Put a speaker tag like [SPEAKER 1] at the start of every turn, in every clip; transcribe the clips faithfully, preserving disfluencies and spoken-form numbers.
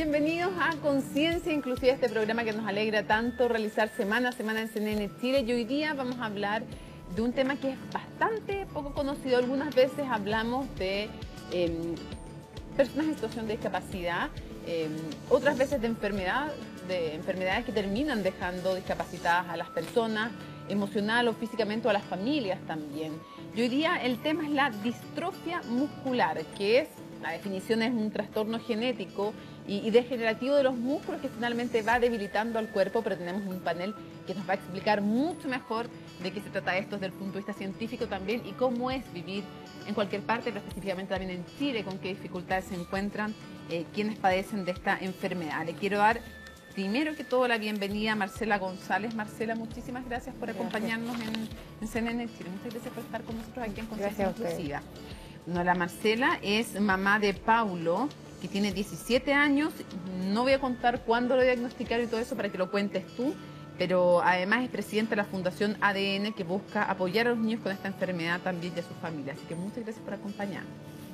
[SPEAKER 1] bienvenidos a Conciencia Inclusiva, este programa que nos alegra tanto realizar semana a semana en C N N Chile. Y hoy día vamos a hablar de un tema que es bastante poco conocido. Algunas veces hablamos de eh, personas en situación de discapacidad, eh, otras veces de enfermedad, de enfermedades que terminan dejando discapacitadas a las personas, emocional o físicamente, o a las familias también. Y hoy día el tema es la distrofia muscular, que es, la definición es un trastorno genético y, y degenerativo de los músculos que finalmente va debilitando al cuerpo, pero tenemos un panel que nos va a explicar mucho mejor de qué se trata esto desde el punto de vista científico también y cómo es vivir en cualquier parte, pero específicamente también en Chile, con qué dificultades se encuentran eh, quienes padecen de esta enfermedad. Le quiero dar primero que todo la bienvenida a Marcela González. Marcela, muchísimas gracias por acompañarnos en, en C N N Chile. Muchas gracias por estar con nosotros aquí en Conciencia Inclusiva. No, la Marcela es mamá de Paulo, que tiene diecisiete años. No voy a contar cuándo lo diagnosticaron y todo eso para que lo cuentes tú, pero además es presidenta de la Fundación A D N, que busca apoyar a los niños con esta enfermedad también y a sus familias. Así que muchas gracias por acompañarnos.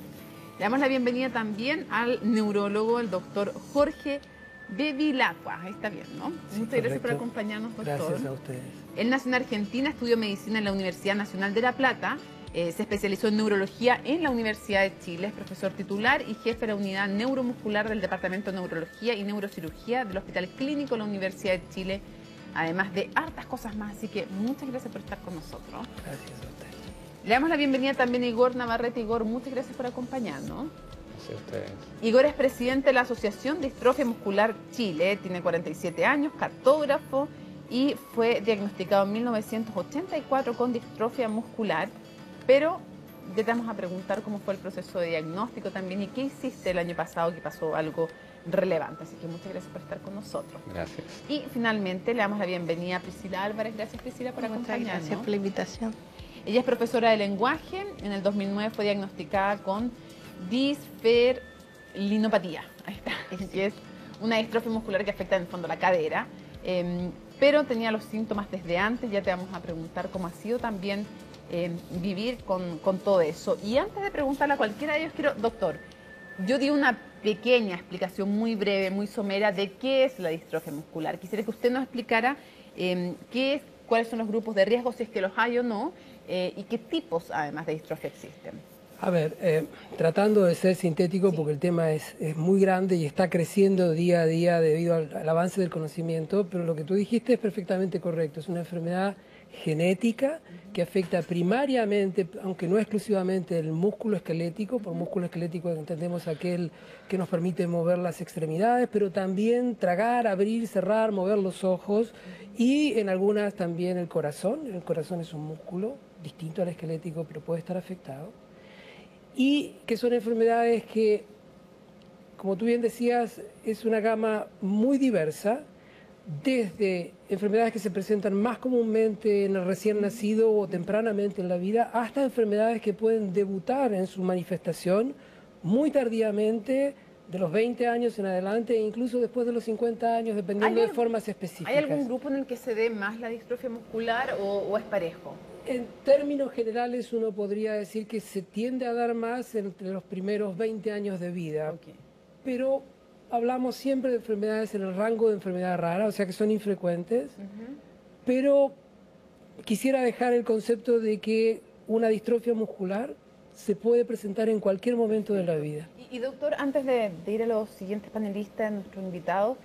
[SPEAKER 1] Le damos la bienvenida también al neurólogo, el doctor Jorge Bevilacqua. Ahí está bien, ¿no?
[SPEAKER 2] Sí,
[SPEAKER 1] muchas gracias por acompañarnos, doctor.
[SPEAKER 2] Gracias a ustedes.
[SPEAKER 1] Él nació en Argentina, estudió medicina en la Universidad Nacional de La Plata. Eh, se especializó en neurología en la Universidad de Chile, es profesor titular y jefe de la unidad neuromuscular del Departamento de Neurología y Neurocirugía del Hospital Clínico de la Universidad de Chile, además de hartas cosas más, así que muchas gracias por estar con nosotros.
[SPEAKER 2] Gracias a ustedes.
[SPEAKER 1] Le damos la bienvenida también a Igor Navarrete. Igor, muchas gracias por acompañarnos.
[SPEAKER 3] Gracias a ustedes.
[SPEAKER 1] Igor es presidente de la Asociación Distrofia Muscular Chile, tiene cuarenta y siete años, cartógrafo y fue diagnosticado en mil novecientos ochenta y cuatro con distrofia muscular. Pero ya te vamos a preguntar cómo fue el proceso de diagnóstico también y qué hiciste el año pasado, que pasó algo relevante. Así que muchas gracias por estar con nosotros.
[SPEAKER 3] Gracias.
[SPEAKER 1] Y finalmente le damos la bienvenida a Priscila Álvarez. Gracias, Priscila, por
[SPEAKER 4] Muchas
[SPEAKER 1] acompañarnos.
[SPEAKER 4] gracias por la invitación.
[SPEAKER 1] Ella es profesora de lenguaje. En el dos mil nueve fue diagnosticada con disferlinopatía. Ahí está. Que es una distrofia muscular que afecta en el fondo la cadera. Eh, pero tenía los síntomas desde antes. Ya te vamos a preguntar cómo ha sido también Eh, vivir con, con todo eso. Y antes de preguntarle a cualquiera de ellos, quiero, doctor, yo di una pequeña explicación muy breve, muy somera de qué es la distrofia muscular. Quisiera que usted nos explicara eh, qué es, cuáles son los grupos de riesgo, si es que los hay o no, eh, y qué tipos además de distrofia existen.
[SPEAKER 2] A ver, eh, tratando de ser sintético, sí, porque el tema es, es muy grande y está creciendo día a día debido al, al avance del conocimiento, pero lo que tú dijiste es perfectamente correcto. Es una enfermedad genética que afecta primariamente, aunque no exclusivamente, el músculo esquelético. Por músculo esquelético entendemos aquel que nos permite mover las extremidades, pero también tragar, abrir, cerrar, mover los ojos y en algunas también el corazón. El corazón es un músculo distinto al esquelético, pero puede estar afectado. Y que son enfermedades que, como tú bien decías, es una gama muy diversa, desde enfermedades que se presentan más comúnmente en el recién nacido o tempranamente en la vida, hasta enfermedades que pueden debutar en su manifestación muy tardíamente, de los veinte años en adelante e incluso después de los cincuenta años, dependiendo de formas específicas.
[SPEAKER 1] ¿Hay algún grupo en el que se dé más la distrofia muscular o, o es parejo?
[SPEAKER 2] En términos generales uno podría decir que se tiende a dar más entre los primeros veinte años de vida, okay, pero hablamos siempre de enfermedades en el rango de enfermedad rara, o sea que son infrecuentes, uh-huh, pero quisiera dejar el concepto de que una distrofia muscular se puede presentar en cualquier momento de la vida.
[SPEAKER 1] Y, y doctor, antes de, de ir a los siguientes panelistas, nuestros invitados,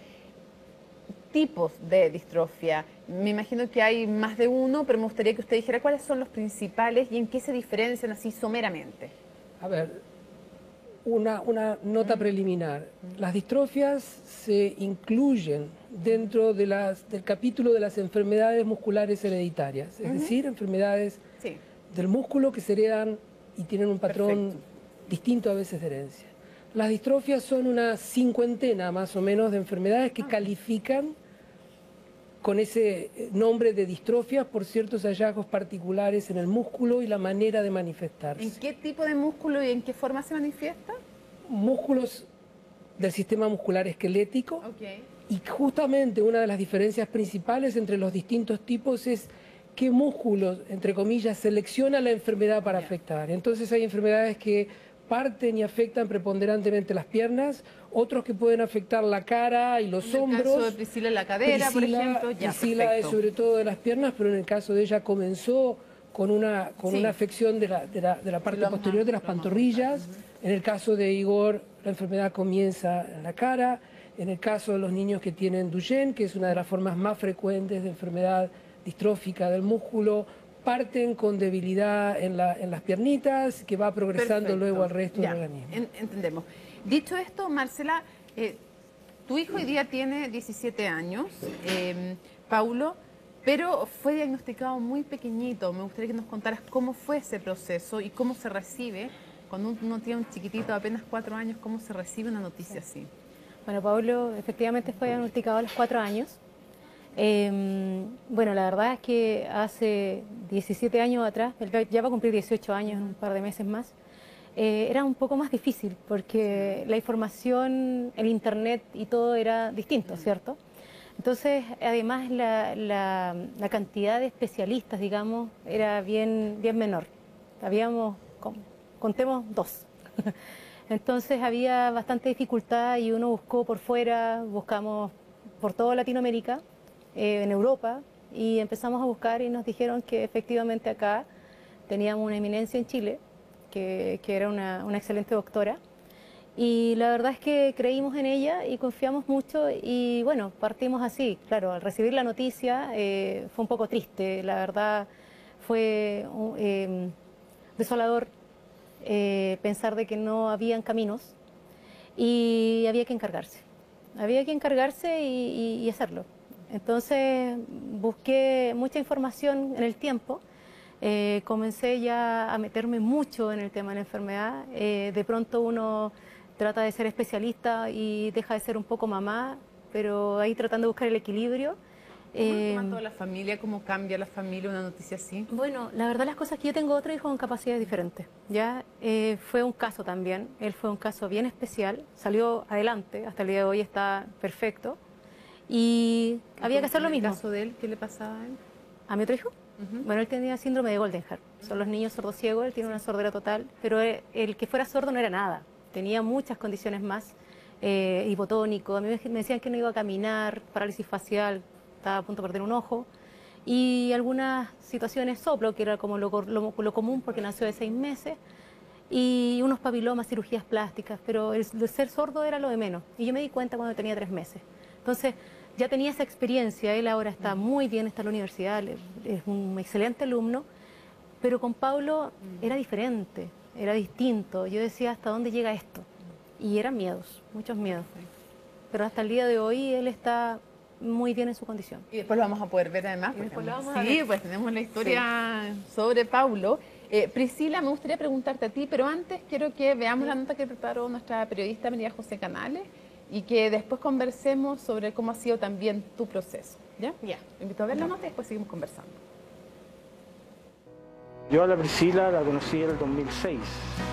[SPEAKER 1] tipos de distrofia. Me imagino que hay más de uno, pero me gustaría que usted dijera cuáles son los principales y en qué se diferencian así someramente.
[SPEAKER 2] A ver, una, una nota mm. preliminar. Mm. Las distrofias se incluyen dentro de las, del capítulo de las enfermedades musculares hereditarias, es uh-huh, decir, enfermedades sí, del músculo que se heredan y tienen un patrón perfecto, distinto a veces de herencia. Las distrofias son una cincuentena más o menos de enfermedades que ah. califican con ese nombre de distrofia por ciertos hallazgos particulares en el músculo y la manera de manifestarse.
[SPEAKER 1] ¿En qué tipo de músculo y en qué forma se manifiesta?
[SPEAKER 2] Músculos del sistema muscular esquelético.
[SPEAKER 1] Okay.
[SPEAKER 2] Y justamente una de las diferencias principales entre los distintos tipos es qué músculos, entre comillas, selecciona la enfermedad para yeah. afectar. Entonces hay enfermedades que parten y afectan preponderantemente las piernas, otros que pueden afectar la cara y los
[SPEAKER 1] en el
[SPEAKER 2] hombros.
[SPEAKER 1] caso de Priscila, la cadera,
[SPEAKER 2] Priscila,
[SPEAKER 1] por ejemplo. Ya,
[SPEAKER 2] Priscila es
[SPEAKER 1] perfecto.
[SPEAKER 2] sobre todo de las piernas, pero en el caso de ella comenzó con una, con
[SPEAKER 1] Sí.
[SPEAKER 2] una afección de la, de la, de la parte posterior de las pantorrillas. En el caso de Igor, la enfermedad comienza en la cara. En el caso de los niños que tienen Duchenne, que es una de las formas más frecuentes de enfermedad distrófica del músculo, parten con debilidad en, la, en las piernitas, que va progresando
[SPEAKER 1] Perfecto.
[SPEAKER 2] luego al resto
[SPEAKER 1] Ya,
[SPEAKER 2] del organismo.
[SPEAKER 1] En, entendemos. Dicho esto, Marcela, eh, tu hijo hoy día tiene diecisiete años, eh, Paulo, pero fue diagnosticado muy pequeñito. Me gustaría que nos contaras cómo fue ese proceso y cómo se recibe, cuando uno tiene un chiquitito de apenas cuatro años, cómo se recibe una noticia así.
[SPEAKER 3] Bueno, Pablo efectivamente fue diagnosticado a los cuatro años. Eh, bueno, la verdad es que hace diecisiete años atrás, él ya va a cumplir dieciocho años en un par de meses más, eh, era un poco más difícil porque la información, el internet y todo era distinto, ¿cierto? Entonces, además la, la, la cantidad de especialistas, digamos, era bien, bien menor. Habíamos, contemos, dos. Entonces había bastante dificultad y uno buscó por fuera, buscamos por toda Latinoamérica, eh, en Europa, y empezamos a buscar y nos dijeron que efectivamente acá teníamos una eminencia en Chile, que, que era una, una excelente doctora, y la verdad es que creímos en ella y confiamos mucho y bueno, partimos así. Claro, al recibir la noticia eh, fue un poco triste, la verdad fue eh, desolador. Eh, pensar de que no habían caminos y había que encargarse. Había que encargarse y, y, y hacerlo. Entonces busqué mucha información en el tiempo, eh, comencé ya a meterme mucho en el tema de la enfermedad. Eh, de pronto uno trata de ser especialista y deja de ser un poco mamá, pero ahí tratando de buscar el equilibrio.
[SPEAKER 1] ¿Cómo lo
[SPEAKER 3] Eh,
[SPEAKER 1] toma toda la familia? ¿Cómo cambia la familia una noticia así?
[SPEAKER 3] Bueno, la verdad las cosas es que yo tengo otro hijo con capacidades diferentes. Ya eh, fue un caso también, él fue un caso bien especial, salió adelante, hasta el día de hoy está perfecto y había que hacer lo mismo.
[SPEAKER 1] ¿En el caso de él, qué le pasaba a él?
[SPEAKER 3] ¿A mi otro hijo? Uh-huh. Bueno, él tenía síndrome de Goldenhart, son los niños sordociegos, él tiene una sordera total, pero el, el que fuera sordo no era nada, tenía muchas condiciones más, eh, hipotónico, a mí me decían que no iba a caminar, parálisis facial, estaba a punto de perder un ojo. Y algunas situaciones soplo, que era como lo, lo, lo común porque nació de seis meses, y unos papilomas, cirugías plásticas, pero el, el ser sordo era lo de menos. Y yo me di cuenta cuando tenía tres meses. Entonces ya tenía esa experiencia, él ahora está muy bien, está en la universidad, es un excelente alumno, pero con Pablo era diferente, era distinto. Yo decía, ¿hasta dónde llega esto? Y eran miedos, muchos miedos. Pero hasta el día de hoy él está muy bien en su condición.
[SPEAKER 1] Y después lo vamos a poder ver además.
[SPEAKER 3] Y después lo vamos
[SPEAKER 1] sí,
[SPEAKER 3] a ver.
[SPEAKER 1] Pues tenemos la historia sí. sobre Paulo. Eh, Priscila, me gustaría preguntarte a ti, pero antes quiero que veamos sí. la nota que preparó nuestra periodista María José Canales y que después conversemos sobre cómo ha sido también tu proceso. ¿Ya?
[SPEAKER 3] Ya.
[SPEAKER 1] Te invito a ver la nota y después seguimos conversando.
[SPEAKER 4] Yo a la Priscila la conocí en el dos mil seis.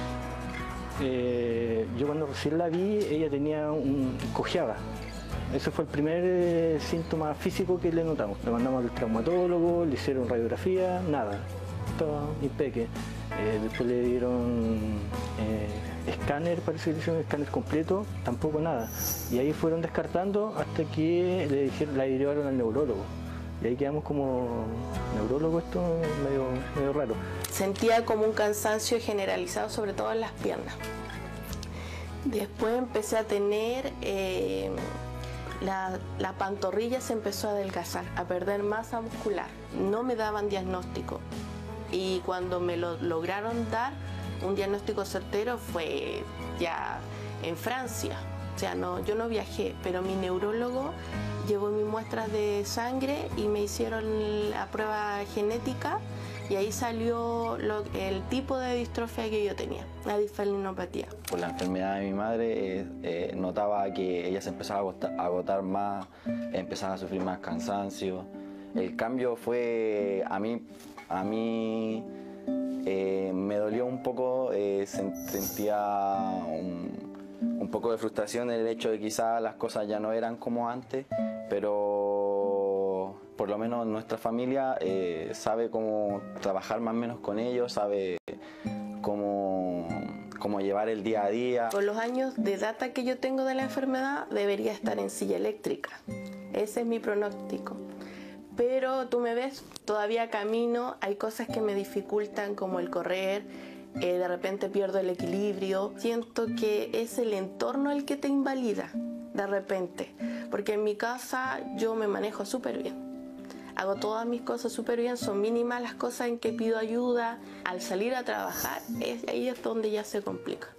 [SPEAKER 4] Eh, yo cuando recién la vi, ella tenía un cojeaba. Ese fue el primer eh, síntoma físico que le notamos. Le mandamos al traumatólogo, le hicieron radiografía, nada, estaba impeque. Eh, después le dieron eh, escáner, parece que le hicieron escáner completo, tampoco nada. Y ahí fueron descartando hasta que le dijeron, la derivaron al neurólogo. Y ahí quedamos como neurólogo, esto medio, medio raro.
[SPEAKER 5] Sentía como un cansancio generalizado, sobre todo en las piernas. Después empecé a tener... Eh, La, la pantorrilla se empezó a adelgazar, a perder masa muscular. No me daban diagnóstico y cuando me lo lograron dar, un diagnóstico certero fue ya en Francia. O sea, no, yo no viajé, pero mi neurólogo llevó mis muestras de sangre y me hicieron la prueba genética y ahí salió lo, el tipo de distrofia que yo tenía, la disfalinopatía.
[SPEAKER 6] Por la enfermedad de mi madre, eh, eh, notaba que ella se empezaba a agotar, a agotar más, empezaba a sufrir más cansancio. El cambio fue, a mí, a mí eh, me dolió un poco, eh, sentía un, un poco de frustración en el hecho de que quizás las cosas ya no eran como antes, pero por lo menos nuestra familia eh, sabe cómo trabajar más o menos con ellos, sabe cómo, como llevar el día a día.
[SPEAKER 5] Con los años de data que yo tengo de la enfermedad, debería estar en silla eléctrica. Ese es mi pronóstico. Pero tú me ves, todavía camino, hay cosas que me dificultan como el correr, eh, de repente pierdo el equilibrio. Siento que es el entorno el que te invalida de repente, porque en mi casa yo me manejo súper bien. Hago todas mis cosas súper bien, son mínimas las cosas en que pido ayuda. Al salir a trabajar, es, ahí es donde ya se complica.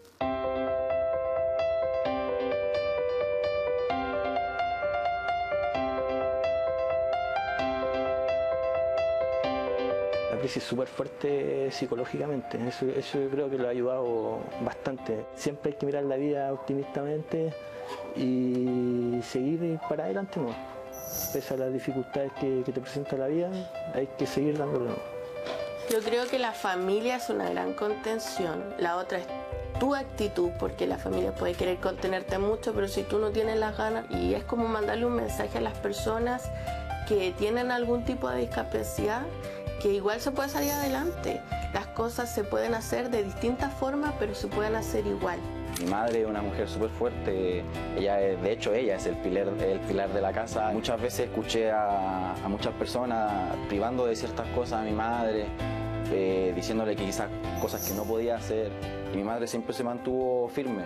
[SPEAKER 4] La crisis es súper fuerte psicológicamente, eso, eso yo creo que lo ha ayudado bastante. Siempre hay que mirar la vida optimistamente y seguir para adelante, ¿no? Pese a las dificultades que, que te presenta la vida, hay que seguir dándole.
[SPEAKER 5] Yo creo que la familia es una gran contención. La otra es tu actitud, porque la familia puede querer contenerte mucho, pero si tú no tienes las ganas, y es como mandarle un mensaje a las personas que tienen algún tipo de discapacidad, que igual se puede salir adelante. Las cosas se pueden hacer de distintas formas, pero se pueden hacer igual.
[SPEAKER 6] Mi madre es una mujer súper fuerte, ella es, de hecho ella es el pilar, el pilar de la casa. Muchas veces escuché a, a muchas personas privando de ciertas cosas a mi madre, eh, diciéndole que quizás cosas que no podía hacer, y mi madre siempre se mantuvo firme.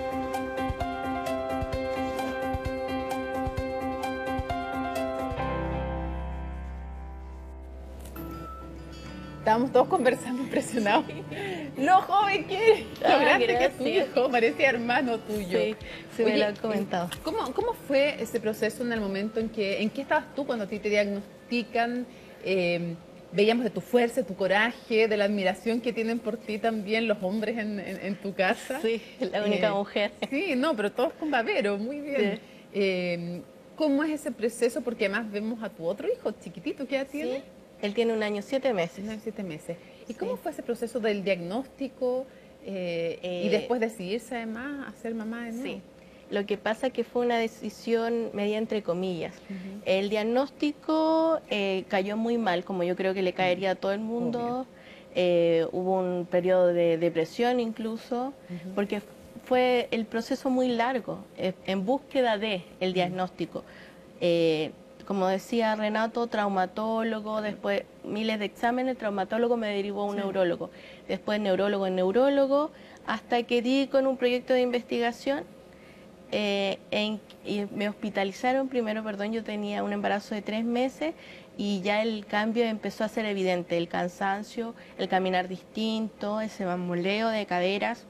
[SPEAKER 1] Estábamos todos conversando impresionados. Lo joven que es, lo
[SPEAKER 3] Ah,
[SPEAKER 1] grande que es tu
[SPEAKER 3] gracias.
[SPEAKER 1] hijo, parecía hermano tuyo.
[SPEAKER 3] Sí, se me lo han comentado.
[SPEAKER 1] ¿cómo, ¿Cómo fue ese proceso en el momento en que, en qué estabas tú cuando a ti te diagnostican? Eh, veíamos de tu fuerza, de tu coraje, de la admiración que tienen por ti también los hombres en, en, en tu casa.
[SPEAKER 3] Sí, la única
[SPEAKER 1] Eh,
[SPEAKER 3] mujer.
[SPEAKER 1] Sí, no, pero todos con babero, muy bien.
[SPEAKER 3] Sí.
[SPEAKER 1] Eh, ¿Cómo es ese proceso? Porque además vemos a tu otro hijo chiquitito, ¿qué edad tiene?
[SPEAKER 3] Sí, él tiene un año siete meses.
[SPEAKER 1] Tiene siete meses. ¿Y
[SPEAKER 3] Sí.
[SPEAKER 1] cómo fue ese proceso del diagnóstico eh, y
[SPEAKER 3] Eh,
[SPEAKER 1] después decidirse además a ser mamá de nuevo?
[SPEAKER 3] Sí. Lo que pasa es que fue una decisión media entre comillas. El diagnóstico eh, cayó muy mal, como yo creo que le caería a todo el mundo. Eh, hubo un periodo de depresión incluso, porque fue el proceso muy largo, eh, en búsqueda de el diagnóstico. Eh, como decía Renato, traumatólogo, después miles de exámenes, traumatólogo me derivó a un
[SPEAKER 1] Sí.
[SPEAKER 3] neurólogo, después neurólogo en neurólogo, hasta que di con un proyecto de investigación eh, en, y me hospitalizaron primero, perdón, yo tenía un embarazo de tres meses y ya el cambio empezó a ser evidente, el cansancio, el caminar distinto, ese bamboleo de caderas.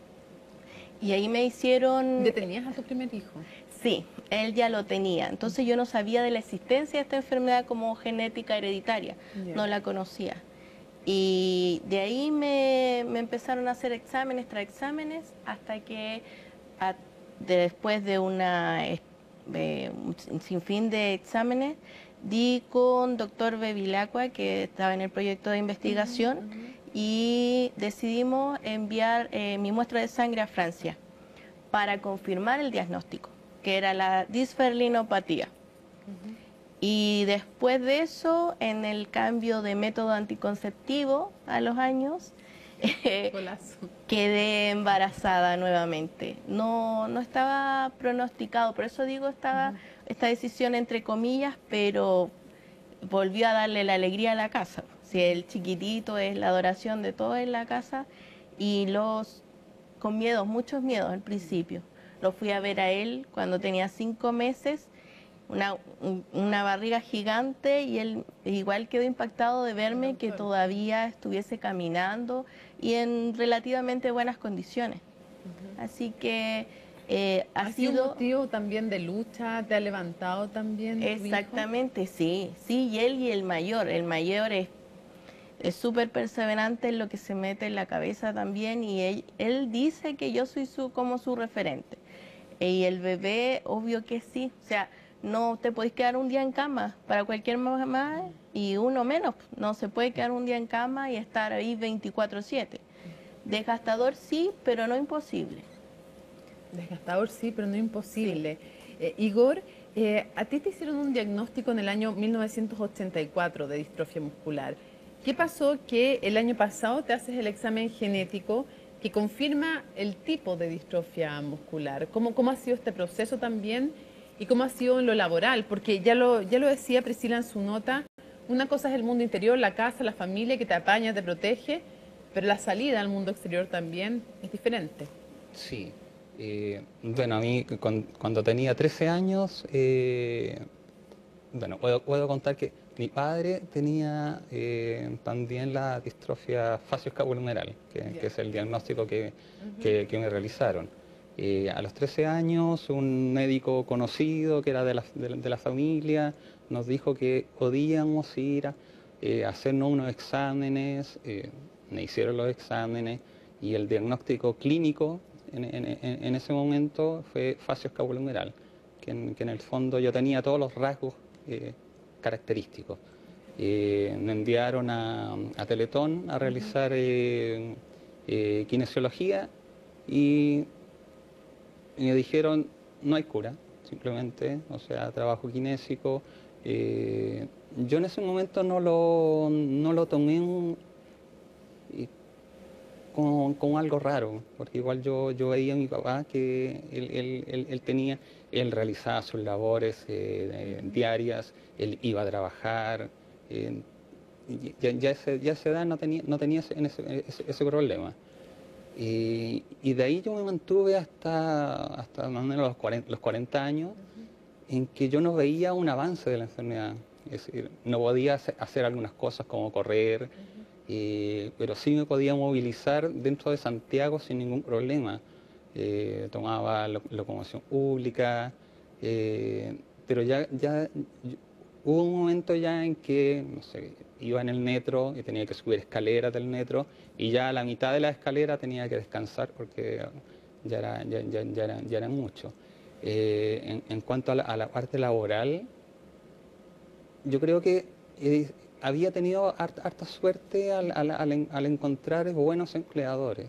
[SPEAKER 3] Y ahí me hicieron...
[SPEAKER 1] ¿Ya tenías a tu primer hijo?
[SPEAKER 3] Sí, él ya lo tenía. Entonces yo no sabía de la existencia de esta enfermedad como genética hereditaria,
[SPEAKER 1] Ya.
[SPEAKER 3] no la conocía. Y de ahí me, me empezaron a hacer exámenes tras exámenes hasta que a- de- después de una eh, de un sinfín de exámenes di con doctor Bevilacqua, que estaba en el proyecto de investigación, y decidimos enviar eh, mi muestra de sangre a Francia para confirmar el diagnóstico, que era la disferlinopatía. Y después de eso, en el cambio de método anticonceptivo a los años, eh,
[SPEAKER 1] Golazo.
[SPEAKER 3] quedé embarazada nuevamente. No, no estaba pronosticado, por eso digo estaba esta decisión entre comillas, pero volvió a darle la alegría a la casa. Si el chiquitito es la adoración de todos en la casa, y los con miedos, muchos miedos al principio. Lo fui a ver a él cuando tenía cinco meses, una, un- una barriga gigante, y él igual quedó impactado de verme que todavía estuviese caminando y en relativamente buenas condiciones. Así que eh, ha,
[SPEAKER 1] ¿Ha sido un
[SPEAKER 3] sido...
[SPEAKER 1] motivo también de lucha? ¿Te ha levantado también tu hijo?
[SPEAKER 3] Exactamente, sí, sí, y él y el mayor, el mayor es es súper perseverante en lo que se mete en la cabeza también, y él, él dice que yo soy su como su referente. Y el bebé, obvio que sí, o sea, no te podés quedar un día en cama para cualquier mamá, y uno menos, no se puede quedar un día en cama y estar ahí veinticuatro siete. Desgastador sí, pero no imposible.
[SPEAKER 1] Desgastador sí, pero no imposible. Eh, Igor, eh, a ti te hicieron un diagnóstico en el año mil novecientos ochenta y cuatro de distrofia muscular. ¿Qué pasó que el año pasado te haces el examen genético que confirma el tipo de distrofia muscular. ¿Cómo, cómo ha sido este proceso también y cómo ha sido en lo laboral? Porque ya lo, ya lo decía Priscila en su nota, una cosa es el mundo interior, la casa, la familia que te apaña, te protege, pero la salida al mundo exterior también es diferente.
[SPEAKER 7] Sí. Eh, bueno, a mí con, cuando tenía trece años, eh, bueno, puedo, puedo contar que mi padre tenía eh, también la distrofia facioscapulohumeral, que, yeah. que es el diagnóstico que, uh-huh. que, que me realizaron. Eh, a los trece años, un médico conocido que era de la, de, de la familia nos dijo que podíamos ir a eh, hacernos unos exámenes, eh, me hicieron los exámenes y el diagnóstico clínico en, en, en ese momento fue facioscapulohumeral, que en, que en el fondo yo tenía todos los rasgos eh, característicos. Eh, me enviaron a, a Teletón a realizar eh, eh, kinesiología y, y me dijeron no hay cura, simplemente, o sea, trabajo kinésico. Eh, yo en ese momento no lo, no lo tomé un, Como, como algo raro, porque igual yo, yo veía a mi papá que él, él, él, él tenía, él realizaba sus labores eh, diarias, él iba a trabajar, eh, ya, ya, ese, ya a esa edad no tenía, no tenía ese, ese, ese problema. Y, y de ahí yo me mantuve hasta, hasta más o menos los cuarenta, los cuarenta años, uh-huh. en que yo no veía un avance de la enfermedad, es decir, no podía hacer, hacer algunas cosas como correr, uh-huh. Eh, pero sí me podía movilizar dentro de Santiago sin ningún problema. Eh, tomaba lo, locomoción pública, eh, pero ya, ya hubo un momento ya en que, no sé, iba en el metro y tenía que subir escaleras del metro y ya a la mitad de la escalera tenía que descansar porque ya era, ya, ya, ya era, ya era mucho. Eh, en, en cuanto a la, a la parte laboral, yo creo que eh, había tenido harta, harta suerte al, al, al, al encontrar buenos empleadores,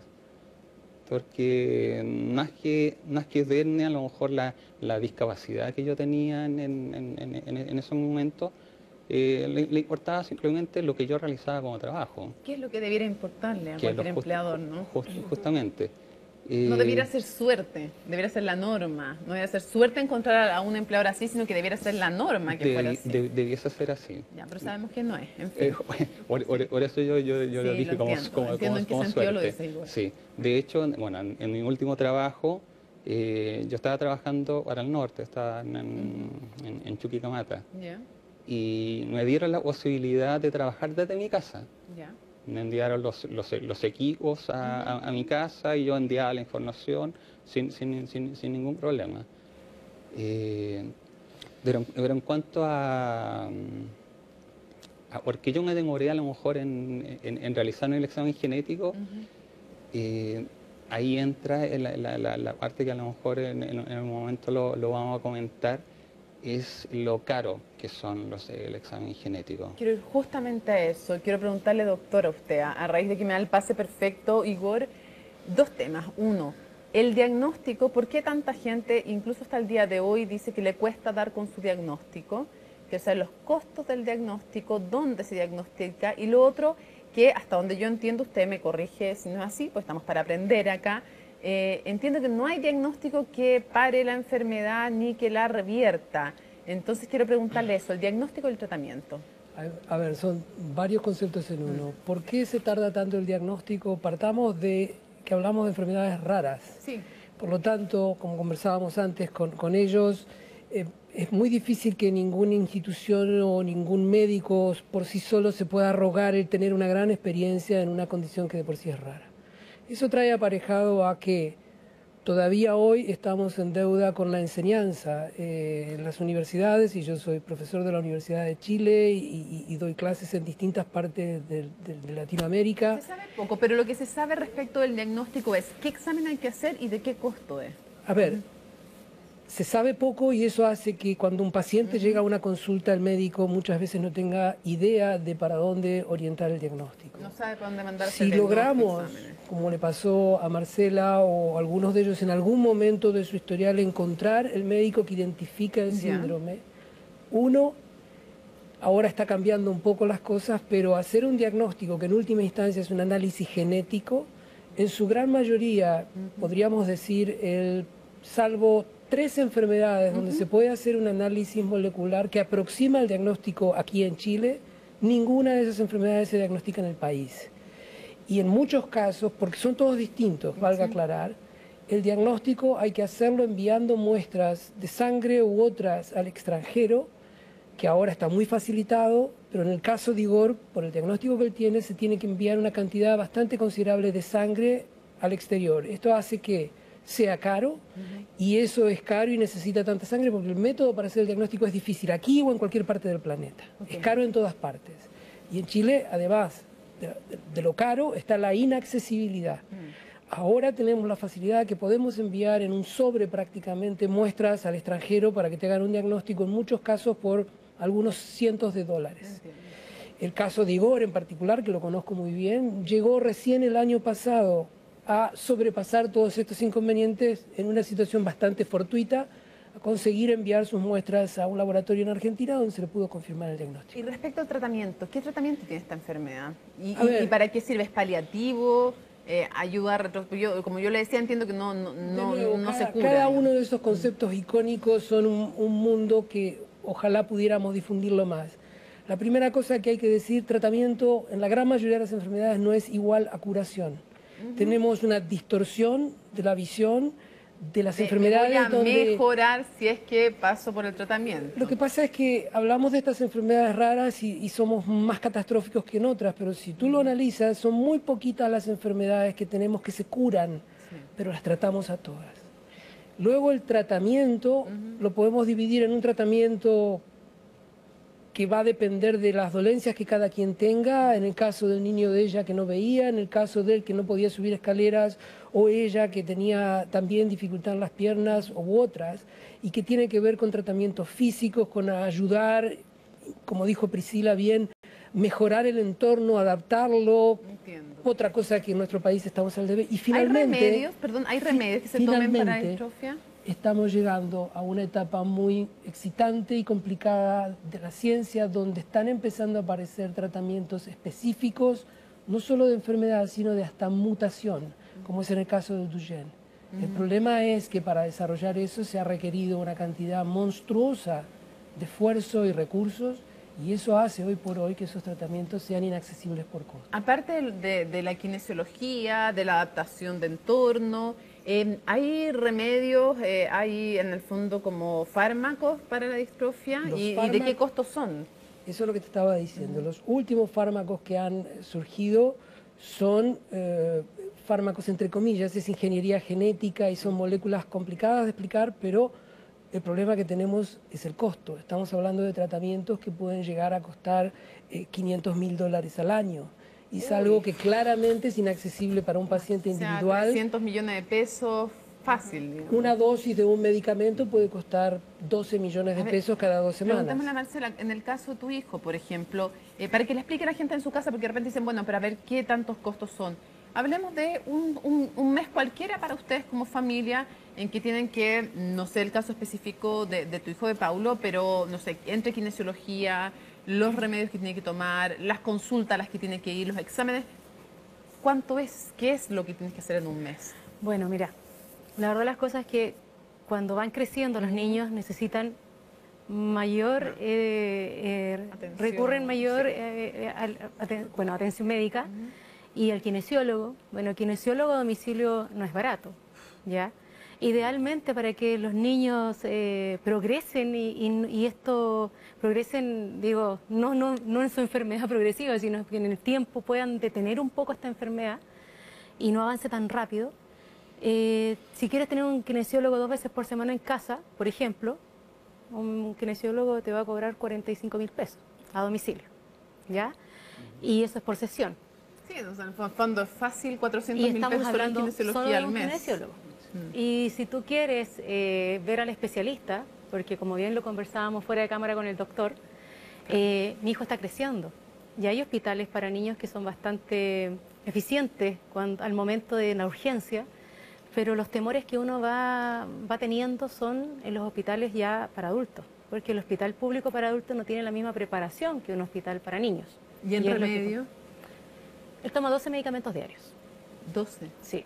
[SPEAKER 7] porque más que, más que verme a lo mejor la, la discapacidad que yo tenía en, en, en, en, en esos momentos, eh, le, le importaba simplemente lo que yo realizaba como trabajo.
[SPEAKER 1] ¿Qué es lo que debiera importarle a cualquier just, empleador, no?
[SPEAKER 7] Just, justamente.
[SPEAKER 1] No
[SPEAKER 7] Eh,
[SPEAKER 1] debiera ser suerte, debiera ser la norma. No debiera ser suerte encontrar a un empleador así, sino que debiera ser la norma que
[SPEAKER 7] de,
[SPEAKER 1] fuera así.
[SPEAKER 7] De, debiese ser así.
[SPEAKER 1] Ya, pero sabemos que no es. En fin.
[SPEAKER 7] Eh, por, por, por eso yo, yo, yo
[SPEAKER 1] sí,
[SPEAKER 7] lo dije
[SPEAKER 1] lo
[SPEAKER 7] como,
[SPEAKER 1] entiendo,
[SPEAKER 7] como,
[SPEAKER 1] entiendo
[SPEAKER 7] como,
[SPEAKER 1] en qué
[SPEAKER 7] como
[SPEAKER 1] sentido
[SPEAKER 7] suerte.
[SPEAKER 1] Lo dice igual.
[SPEAKER 7] Sí. De hecho, bueno, en, en mi último trabajo, eh, yo estaba trabajando para el norte, estaba en, en, en, en Chuquicamata.
[SPEAKER 1] Yeah.
[SPEAKER 7] Y me dieron la posibilidad de trabajar desde mi casa.
[SPEAKER 1] Yeah.
[SPEAKER 7] Me enviaron los, los, los equipos a, a, a mi casa y yo enviaba la información sin, sin, sin, sin ningún problema. Eh, pero, pero en cuanto a, a... Porque yo me demoré a lo mejor en, en, en realizar el examen genético, uh-huh. eh, ahí entra la, la, la, la parte que a lo mejor en, en, en el momento lo, lo vamos a comentar, es lo caro que son los, el examen genético.
[SPEAKER 1] Quiero ir justamente a eso. Quiero preguntarle, doctora, a usted, a, a raíz de que me da el pase perfecto, Igor, dos temas. Uno, el diagnóstico. ¿Por qué tanta gente, incluso hasta el día de hoy, dice que le cuesta dar con su diagnóstico? Que, o sea, los costos del diagnóstico, dónde se diagnostica. Y lo otro, que hasta donde yo entiendo, usted me corrige si no es así, pues estamos para aprender acá. Eh, entiendo que no hay diagnóstico que pare la enfermedad ni que la revierta. Entonces quiero preguntarle eso, el diagnóstico y el tratamiento.
[SPEAKER 2] A, a ver, son varios conceptos en uno. Mm. ¿Por qué se tarda tanto el diagnóstico? Partamos de que hablamos de enfermedades raras.
[SPEAKER 1] Sí.
[SPEAKER 2] Por lo tanto, como conversábamos antes con, con ellos, eh, es muy difícil que ninguna institución o ningún médico por sí solo se pueda arrogar el tener una gran experiencia en una condición que de por sí es rara. Eso trae aparejado a que todavía hoy estamos en deuda con la enseñanza eh, en las universidades, y yo soy profesor de la Universidad de Chile y, y, y doy clases en distintas partes de, de, de Latinoamérica.
[SPEAKER 1] Se sabe poco, pero lo que se sabe respecto del diagnóstico es qué examen hay que hacer y de qué costo es.
[SPEAKER 2] A ver, se sabe poco y eso hace que cuando un paciente uh-huh. llega a una consulta, el médico muchas veces no tenga idea de para dónde orientar el diagnóstico.
[SPEAKER 1] No sabe para dónde mandar.
[SPEAKER 2] Si logramos, como le pasó a Marcela o a algunos de ellos en algún momento de su historial, encontrar el médico que identifica el síndrome, yeah. uno, ahora está cambiando un poco las cosas, pero hacer un diagnóstico que en última instancia es un análisis genético, En su gran mayoría, uh-huh. podríamos decir, el, salvo tres enfermedades uh-huh. donde se puede hacer un análisis molecular que aproxima el diagnóstico aquí en Chile, ninguna de esas enfermedades se diagnostica en el país. Y en muchos casos, porque son todos distintos, valga sí. aclarar, el diagnóstico hay que hacerlo enviando muestras de sangre u otras al extranjero, que ahora está muy facilitado, pero en el caso de Igor, por el diagnóstico que él tiene, se tiene que enviar una cantidad bastante considerable de sangre al exterior. Esto hace que sea caro, uh-huh. y eso es caro y necesita tanta sangre porque el método para hacer el diagnóstico es difícil, aquí o en cualquier parte del planeta. Okay. Es caro en todas partes. Y en Chile, además de, de, de lo caro, está la inaccesibilidad. Uh-huh. Ahora tenemos la facilidad que podemos enviar en un sobre prácticamente muestras al extranjero para que te hagan un diagnóstico, en muchos casos por algunos cientos de dólares. Entiendo. El caso de Igor en particular, que lo conozco muy bien, llegó recién el año pasado a sobrepasar todos estos inconvenientes en una situación bastante fortuita, a conseguir enviar sus muestras a un laboratorio en Argentina donde se le pudo confirmar el diagnóstico.
[SPEAKER 1] Y respecto al tratamiento, ¿qué tratamiento tiene esta enfermedad? ¿Y, y, y para qué sirve? ¿Es paliativo? Eh, ayuda a retro... yo, como yo le decía, entiendo que no, no, no,
[SPEAKER 2] nuevo,
[SPEAKER 1] no
[SPEAKER 2] cada,
[SPEAKER 1] se cura.
[SPEAKER 2] Cada uno de esos conceptos icónicos son un, un mundo que ojalá pudiéramos difundirlo más. La primera cosa que hay que decir, tratamiento en la gran mayoría de las enfermedades no es igual a curación. Uh-huh. Tenemos una distorsión de la visión de las
[SPEAKER 1] de,
[SPEAKER 2] enfermedades.
[SPEAKER 1] Me voy a
[SPEAKER 2] donde
[SPEAKER 1] mejorar si es que paso por el tratamiento.
[SPEAKER 2] Lo que pasa es que hablamos de estas enfermedades raras y, y somos más catastróficos que en otras, pero si tú lo analizas, son muy poquitas las enfermedades que tenemos que se curan, sí. pero las tratamos a todas. Luego el tratamiento uh-huh. lo podemos dividir en un tratamiento que va a depender de las dolencias que cada quien tenga, en el caso del niño de ella que no veía, en el caso de él que no podía subir escaleras, o ella que tenía también dificultad en las piernas, u otras, y que tiene que ver con tratamientos físicos, con ayudar, como dijo Priscila bien, mejorar el entorno, adaptarlo. Entiendo. Otra cosa que en nuestro país estamos al debe. Y finalmente,
[SPEAKER 1] ¿Hay remedios, perdón, hay remedios que se tomen para la distrofia?
[SPEAKER 2] Estamos llegando a una etapa muy excitante y complicada de la ciencia, donde están empezando a aparecer tratamientos específicos, no solo de enfermedad, sino de hasta mutación, como es en el caso de Duchenne. Uh-huh. El problema es que para desarrollar eso se ha requerido una cantidad monstruosa de esfuerzo y recursos, y eso hace hoy por hoy que esos tratamientos sean inaccesibles por costo.
[SPEAKER 1] Aparte de, de la kinesiología, de la adaptación de entorno, eh, ¿hay remedios, eh, hay en el fondo como fármacos para la distrofia? ¿Y, ¿Y de qué costos son?
[SPEAKER 2] Eso es lo que te estaba diciendo. Uh-huh. Los últimos fármacos que han surgido son eh, fármacos entre comillas, es ingeniería genética y son moléculas complicadas de explicar, pero el problema que tenemos es el costo. Estamos hablando de tratamientos que pueden llegar a costar eh, quinientos mil dólares al año. Y es Uy. algo que claramente es inaccesible para un paciente individual. O sea,
[SPEAKER 1] trescientos millones de pesos, fácil. Digamos.
[SPEAKER 2] Una dosis de un medicamento puede costar doce millones de ver, pesos cada dos semanas.
[SPEAKER 1] Preguntémosle a Marcela, en el caso de tu hijo, por ejemplo, eh, para que le explique a la gente en su casa, porque de repente dicen, bueno, pero a ver qué tantos costos son. Hablemos de un, un, un mes cualquiera para ustedes como familia, en que tienen que, no sé el caso específico de, de tu hijo de Paulo, pero no sé, entre kinesiología, los remedios que tiene que tomar, las consultas a las que tiene que ir, los exámenes, ¿cuánto es? ¿Qué es lo que tienes que hacer en un mes?
[SPEAKER 3] Bueno, mira, la verdad las cosas es que cuando van creciendo los niños necesitan mayor, eh, eh, recurren mayor, sí. eh, a, a, bueno, atención médica. Uh-huh. Y el kinesiólogo, bueno, el kinesiólogo a domicilio no es barato, ¿ya? Idealmente para que los niños eh, progresen y, y, y esto progresen, digo, no, no, no en su enfermedad progresiva, sino que en el tiempo puedan detener un poco esta enfermedad y no avance tan rápido. Eh, si quieres tener un kinesiólogo dos veces por semana en casa, por ejemplo, un kinesiólogo te va a cobrar cuarenta y cinco mil pesos a domicilio, ¿ya? Y eso es por sesión.
[SPEAKER 1] Sí, o sea, en el fondo es fácil, cuatrocientos mil pesos en kinesiología al mes.
[SPEAKER 3] Kinesiólogo. Mm. Y si tú quieres eh, ver al especialista, porque como bien lo conversábamos fuera de cámara con el doctor, eh, mi hijo está creciendo. Y hay hospitales para niños que son bastante eficientes cuando, al momento de la urgencia, pero los temores que uno va, va teniendo son en los hospitales ya para adultos, porque el hospital público para adultos no tiene la misma preparación que un hospital para niños.
[SPEAKER 1] ¿Y en remedio?
[SPEAKER 3] Él toma doce medicamentos diarios.
[SPEAKER 1] doce.
[SPEAKER 3] Sí.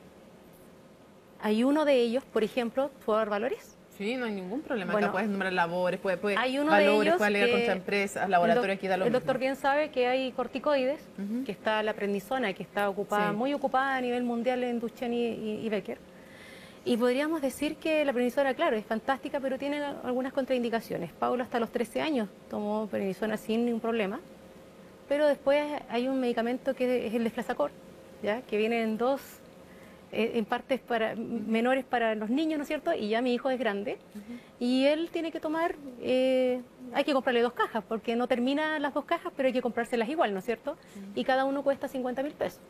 [SPEAKER 3] Hay uno de ellos, por ejemplo, ¿puedo dar valores?
[SPEAKER 1] Sí, no hay ningún problema.
[SPEAKER 3] Bueno,
[SPEAKER 1] Acá puedes nombrar labores, puedes, puedes
[SPEAKER 3] Hay uno
[SPEAKER 1] valores,
[SPEAKER 3] de ellos
[SPEAKER 1] puedes alegar
[SPEAKER 3] que
[SPEAKER 1] contra empresas, laboratorio,
[SPEAKER 3] el,
[SPEAKER 1] aquí da lo
[SPEAKER 3] el
[SPEAKER 1] mismo.
[SPEAKER 3] doctor bien sabe que hay corticoides,
[SPEAKER 1] Ujú.
[SPEAKER 3] que está la prednisona, que está ocupada,
[SPEAKER 1] Sí.
[SPEAKER 3] muy ocupada a nivel mundial en Duchenne y, y- y Becker. Y podríamos decir que la prednisona, claro, es fantástica, pero tiene algunas contraindicaciones. Paulo hasta los trece años tomó prednisona sin ningún problema, pero después hay un medicamento que es el Deflazacort, ¿ya? Que viene en dos, eh, en partes para, menores para los niños, ¿no es cierto? Y ya mi hijo es grande, y él tiene que tomar, eh, hay que comprarle dos cajas, porque no termina las dos cajas, pero hay que comprárselas igual, ¿no es cierto? Y cada uno cuesta cincuenta mil pesos.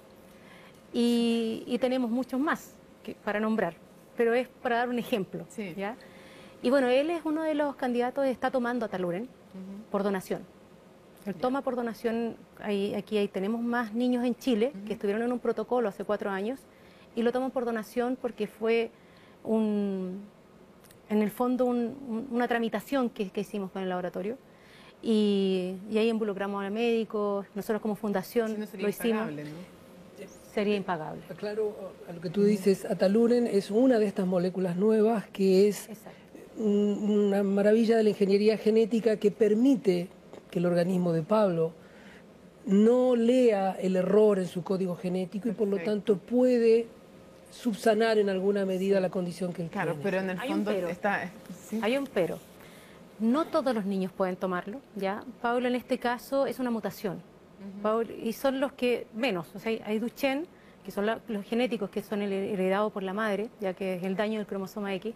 [SPEAKER 3] Y, y tenemos muchos más que, para nombrar, pero es para dar un ejemplo.
[SPEAKER 1] Sí.
[SPEAKER 3] ¿Ya? Y bueno, él es uno de los candidatos, está tomando Ataluren por donación. Él toma por donación, ahí, aquí ahí tenemos más niños en Chile que estuvieron en un protocolo hace cuatro años y lo toman por donación porque fue un, en el fondo un- un- una tramitación que, que hicimos con el laboratorio. Y, y ahí involucramos a médicos, nosotros como fundación
[SPEAKER 1] Si no sería
[SPEAKER 3] lo hicimos,
[SPEAKER 1] impagable, ¿no?
[SPEAKER 3] sería impagable.
[SPEAKER 2] Aclaro a lo que tú dices, Ataluren es una de estas moléculas nuevas que es
[SPEAKER 3] Exacto.
[SPEAKER 2] un- una maravilla de la ingeniería genética que permite que el organismo de Pablo no lea el error en su código genético y por lo
[SPEAKER 1] Perfecto.
[SPEAKER 2] tanto puede subsanar en alguna medida la condición que él
[SPEAKER 1] Claro,
[SPEAKER 2] tiene.
[SPEAKER 1] pero en el
[SPEAKER 3] Hay un
[SPEAKER 1] fondo
[SPEAKER 3] pero.
[SPEAKER 1] está... ¿sí?
[SPEAKER 3] Hay un pero. No todos los niños pueden tomarlo, ¿ya? Pablo en este caso es una mutación. Pablo- y son los que menos. O sea, hay, hay Duchenne, que son la- los genéticos que son el- heredados por la madre, ya que es el daño del cromosoma X.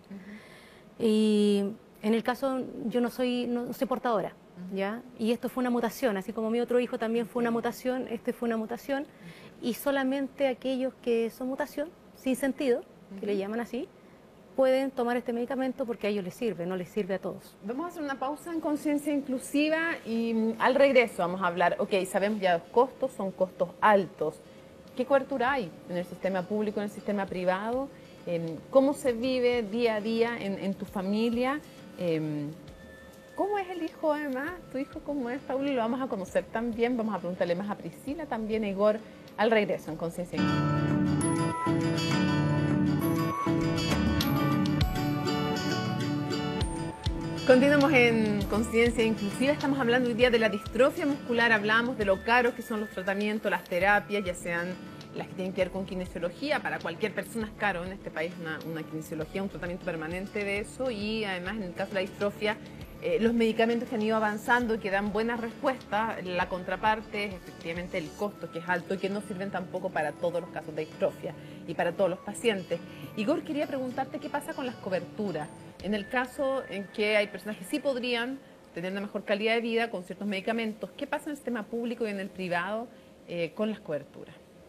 [SPEAKER 3] Y en el caso, yo no soy, no soy portadora, ¿ya? Y esto fue una mutación, así como mi otro hijo también fue una mutación, este fue una mutación. Y solamente aquellos que son mutación, sin sentido, que le llaman así, pueden tomar este medicamento porque a ellos les sirve, no les sirve a todos.
[SPEAKER 1] Vamos a hacer una pausa en Conciencia Inclusiva y mm, al regreso vamos a hablar, ok, sabemos ya los costos, son costos altos. ¿Qué cobertura hay en el sistema público, en el sistema privado? Em, ¿Cómo se vive día a día en, en tu familia? Em, ¿Cómo es el hijo además? ¿Tu hijo cómo es, Paulo? Lo vamos a conocer también. Vamos a preguntarle más a Priscila también, a Igor, al regreso en Conciencia Inclusiva. Continuamos en Conciencia Inclusiva, estamos hablando hoy día de la distrofia muscular, hablamos de lo caros que son los tratamientos, las terapias, ya sean las que tienen que ver con kinesiología, para cualquier persona es caro en este país una, una kinesiología, un tratamiento permanente de eso, y además en el caso de la distrofia, eh, los medicamentos que han ido avanzando y que dan buenas respuestas, la contraparte es efectivamente el costo, que es alto y que no sirven tampoco para todos los casos de distrofia y para todos los pacientes. Igor, quería preguntarte qué pasa con las coberturas. En el caso en que hay personas que sí podrían tener una mejor calidad de vida con ciertos medicamentos, ¿qué pasa en el sistema público y en el privado eh, con las coberturas?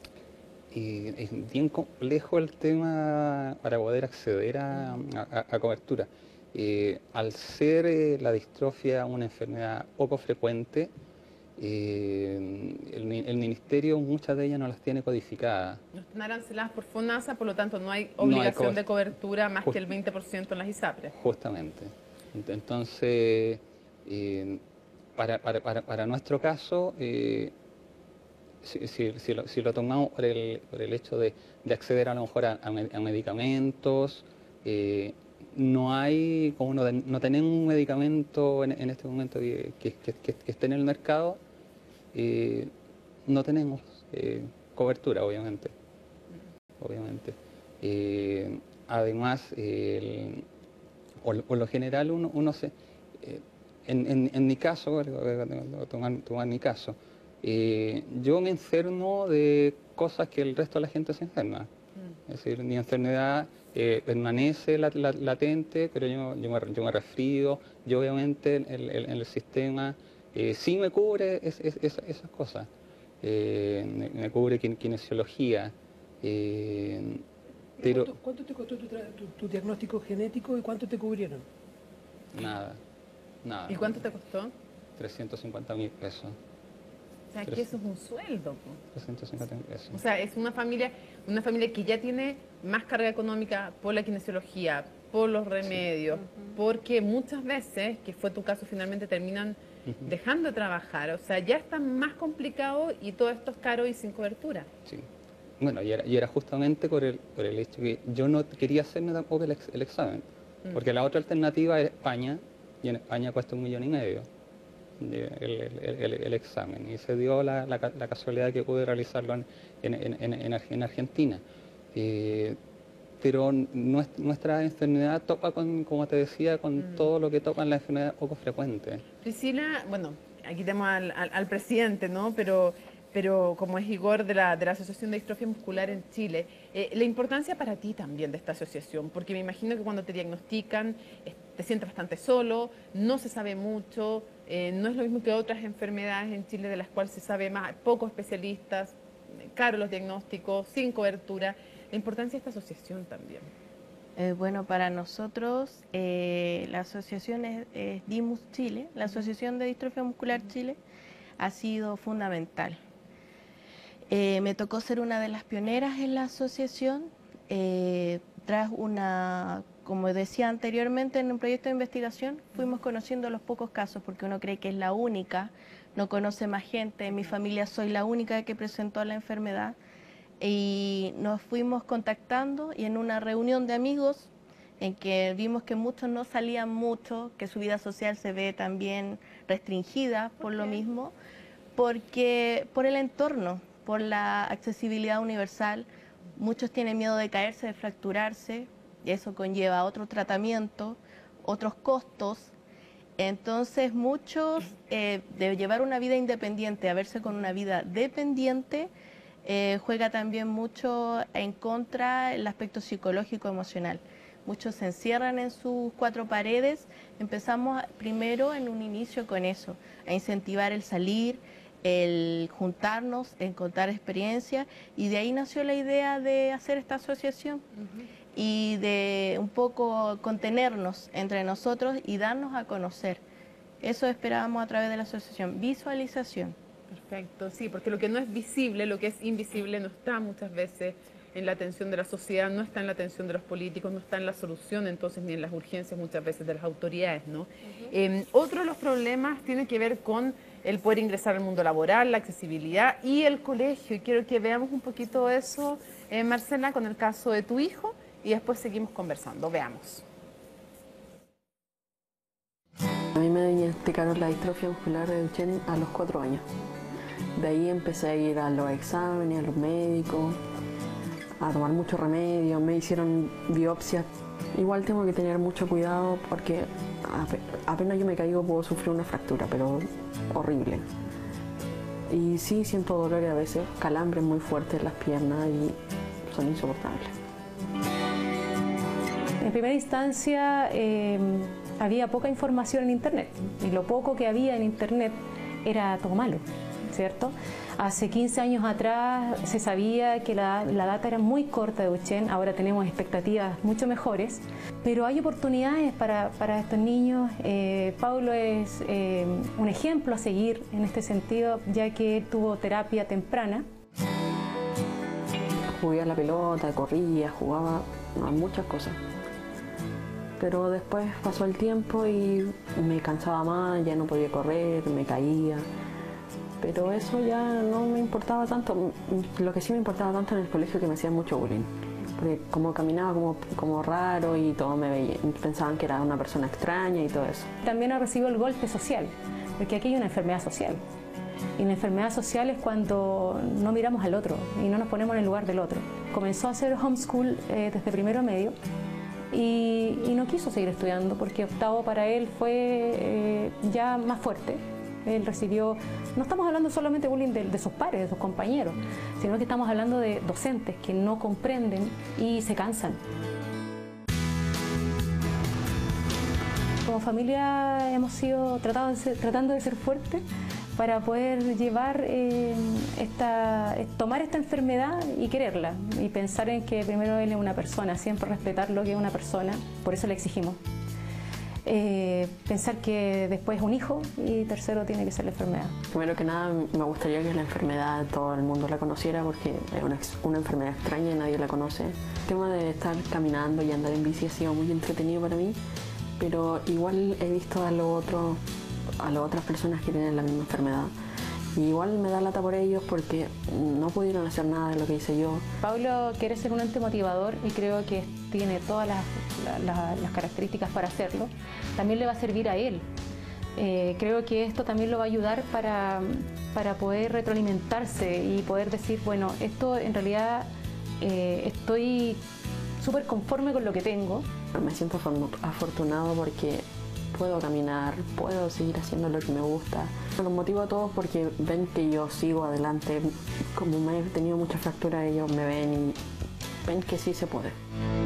[SPEAKER 7] Y es bien complejo el tema para poder acceder a, a- a cobertura. Eh, al ser eh, la distrofia una enfermedad poco frecuente, eh, el, mi- el ministerio muchas de ellas no las tiene codificadas.
[SPEAKER 1] No están aranceladas por FONASA, por lo tanto no hay
[SPEAKER 7] No hay
[SPEAKER 1] obligación
[SPEAKER 7] cober-
[SPEAKER 1] de cobertura más
[SPEAKER 7] Just-
[SPEAKER 1] que el veinte por ciento en las ISAPRES.
[SPEAKER 7] Justamente. Ent- Entonces, eh, para, para- para- para nuestro caso, eh, si, si- si lo, si lo tomamos por el, por el hecho de, de acceder a lo mejor a, a me- a medicamentos, eh, no hay, como no, no tenemos un medicamento en, en este momento que, que- que- que- que esté en el mercado, eh, no tenemos eh, cobertura, obviamente. Obviamente. Eh, además, el- por, por lo general uno, uno se... eh, en, en- en mi caso, voy a tomar, tomar mi caso, eh, yo me enfermo de cosas que el resto de la gente se enferma. Es decir, mi enfermedad eh, permanece lat- lat- latente, pero yo, yo, me, yo me resfrío, yo obviamente el, el- el- el sistema eh, sí me cubre es- es- es- esas cosas. Eh, me, me cubre kin- kinesiología. eh, pero
[SPEAKER 2] ¿Cuánto, cuánto te costó tu, tra- tu- tu diagnóstico genético y cuánto te cubrieron?
[SPEAKER 7] nada, nada.
[SPEAKER 1] ¿Y cuánto te costó?
[SPEAKER 7] trescientos cincuenta mil pesos.
[SPEAKER 1] O sea, que eso es un sueldo, po.
[SPEAKER 7] trescientos cincuenta mil pesos.
[SPEAKER 1] O sea, es una familia, una familia que ya tiene más carga económica por la kinesiología, por los remedios, porque muchas veces, que fue tu caso, finalmente terminan
[SPEAKER 7] Ujú.
[SPEAKER 1] dejando de trabajar. O sea, ya está más complicado y todo esto es caro y sin cobertura.
[SPEAKER 7] Sí. bueno, y era, y era justamente por el, por el hecho que yo no quería hacerme tampoco el, ex, el examen, mm. porque la otra alternativa es España, y en España cuesta un millón y medio el, el, el, el examen, y se dio la, la, la casualidad que pude realizarlo en, en, en, en, en Argentina. Eh, pero nuestra enfermedad topa con, como te decía, con mm. todo lo que topan las enfermedades poco frecuentes.
[SPEAKER 1] Priscila, bueno, aquí tenemos al, al, al presidente, ¿no? Pero, pero como es Igor de la, de la Asociación de Distrofia Muscular en Chile, eh, la importancia para ti también de esta asociación, porque me imagino que cuando te diagnostican eh, te sientes bastante solo, no se sabe mucho, eh, no es lo mismo que otras enfermedades en Chile de las cuales se sabe más, pocos especialistas, caros los diagnósticos, sin cobertura. La importancia de esta asociación también.
[SPEAKER 5] Eh, bueno, para nosotros eh, la asociación es, es DIMUS Chile, la Asociación de Distrofia Muscular Chile, ha sido fundamental. Eh, me tocó ser una de las pioneras en la asociación, eh, tras una, como decía anteriormente, en un proyecto de investigación fuimos conociendo los pocos casos, porque uno cree que es la única, no conoce más gente, en mi familia soy la única que presentó la enfermedad. Y nos fuimos contactando y en una reunión de amigos en que vimos que muchos no salían mucho, que su vida social se ve también restringida por lo mismo, porque por el entorno, por la accesibilidad universal, muchos tienen miedo de caerse, de fracturarse, y eso conlleva otro tratamiento, otros costos. Entonces muchos eh, de llevar una vida independiente a verse con una vida dependiente, Eh, juega también mucho en contra el aspecto psicológico emocional. Muchos se encierran en sus cuatro paredes. Empezamos primero en un inicio con eso, a incentivar el salir, el juntarnos, en contar experiencias, y de ahí nació la idea de hacer esta asociación uh-huh. y de un poco contenernos entre nosotros y darnos a conocer. Eso esperábamos a través de la asociación, visualización.
[SPEAKER 1] Perfecto, sí, porque lo que no es visible, lo que es invisible, no está muchas veces en la atención de la sociedad, no está en la atención de los políticos, no está en la solución entonces ni en las urgencias muchas veces de las autoridades, ¿no? Uh-huh. eh, otro de los problemas tiene que ver con el poder ingresar al mundo laboral, la accesibilidad y el colegio, y quiero que veamos un poquito eso, eh, Marcela, con el caso de tu hijo, y después seguimos conversando, veamos.
[SPEAKER 8] A mí me diagnosticaron la distrofia muscular de Duchenne a los cuatro años. De ahí empecé a ir a los exámenes, a los médicos, a tomar mucho remedio, me hicieron biopsias. Igual tengo que tener mucho cuidado porque apenas yo me caigo puedo sufrir una fractura, pero horrible. Y sí siento dolor a veces, calambres muy fuertes en las piernas y son insoportables.
[SPEAKER 3] En primera instancia eh, había poca información en Internet y lo poco que había en Internet era todo malo, ¿cierto? Hace quince años atrás se sabía que la, la data era muy corta de Duchenne, ahora tenemos expectativas mucho mejores, pero hay oportunidades para, para estos niños. Eh, Paulo es eh, un ejemplo a seguir en este sentido, ya que tuvo terapia temprana.
[SPEAKER 8] Jugué a la pelota, corría, jugaba a muchas cosas. Pero después pasó el tiempo y me cansaba más, ya no podía correr, me caía. Pero eso ya no me importaba tanto. Lo que sí me importaba tanto en el colegio que me hacían mucho bullying. Porque como caminaba como, como raro y todos me veían, pensaban que era una persona extraña y todo eso.
[SPEAKER 3] También ha recibido el golpe social, porque aquí hay una enfermedad social. Y la enfermedad social es cuando no miramos al otro y no nos ponemos en el lugar del otro. Comenzó a hacer homeschool eh, desde primero medio. Y, y no quiso seguir estudiando porque octavo para él fue eh, ya más fuerte. Él recibió, no estamos hablando solamente de bullying de, de sus pares, de sus compañeros, sino que estamos hablando de docentes que no comprenden y se cansan. Como familia hemos sido tratando de ser, tratando de ser fuertes para poder llevar eh, esta, tomar esta enfermedad y quererla, y pensar en que primero él es una persona, siempre respetar lo que es una persona, por eso le exigimos. Eh, pensar que después es un hijo y tercero tiene que ser la enfermedad.
[SPEAKER 8] Primero que nada me gustaría que la enfermedad todo el mundo la conociera porque es una, una enfermedad extraña y nadie la conoce. El tema de estar caminando y andar en bici ha sido muy entretenido para mí, pero igual he visto a lo otro a las otras personas que tienen la misma enfermedad Y igual me da lata por ellos porque no pudieron hacer nada de lo que hice yo.
[SPEAKER 3] Pablo quiere ser un ente motivador y creo que tiene todas las, las, las características para hacerlo. También le va a servir a él. Eh, creo que esto también lo va a ayudar para, para poder retroalimentarse y poder decir, bueno, esto en realidad eh, estoy súper conforme con lo que tengo.
[SPEAKER 8] Me siento afortunado porque puedo caminar, puedo seguir haciendo lo que me gusta. Los motivo a todos porque ven que yo sigo adelante. Como me he tenido muchas fracturas, ellos me ven y ven que sí se puede.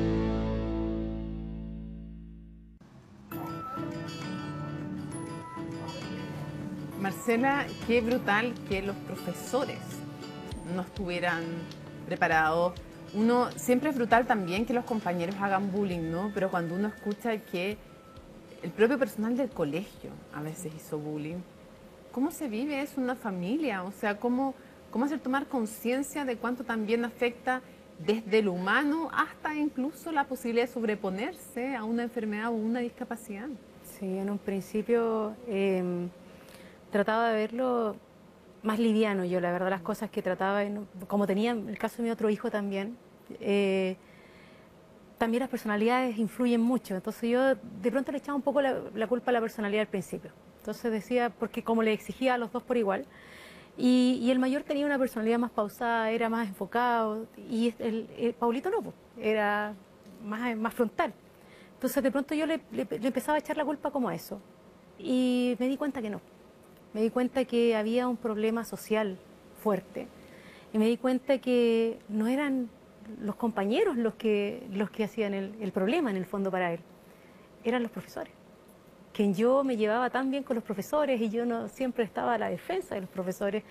[SPEAKER 1] Marcela, qué brutal que los profesores no estuvieran preparados. Uno, siempre es brutal también que los compañeros hagan bullying, ¿no? Pero cuando uno escucha que el propio personal del colegio a veces hizo bullying, ¿cómo se vive eso en una familia? O sea, ¿cómo, cómo hacer tomar conciencia de cuánto también afecta desde lo humano hasta incluso la posibilidad de sobreponerse a una enfermedad o una discapacidad?
[SPEAKER 3] Sí, en un principio eh, trataba de verlo más liviano yo, la verdad, las cosas que trataba, como tenía el caso de mi otro hijo también, eh, también las personalidades influyen mucho, entonces yo de pronto le echaba un poco la, la culpa a la personalidad al principio. Entonces decía, porque como le exigía a los dos por igual, y, y el mayor tenía una personalidad más pausada, era más enfocado, y el, el Paulito no, era más, más frontal. Entonces de pronto yo le, le, le empezaba a echar la culpa como a eso, y me di cuenta que no. Me di cuenta que había un problema social fuerte, y me di cuenta que no eran los compañeros los que, los que hacían el, el problema en el fondo para él, eran los profesores. Que yo me llevaba tan bien con los profesores y yo no siempre estaba a la defensa de los profesores,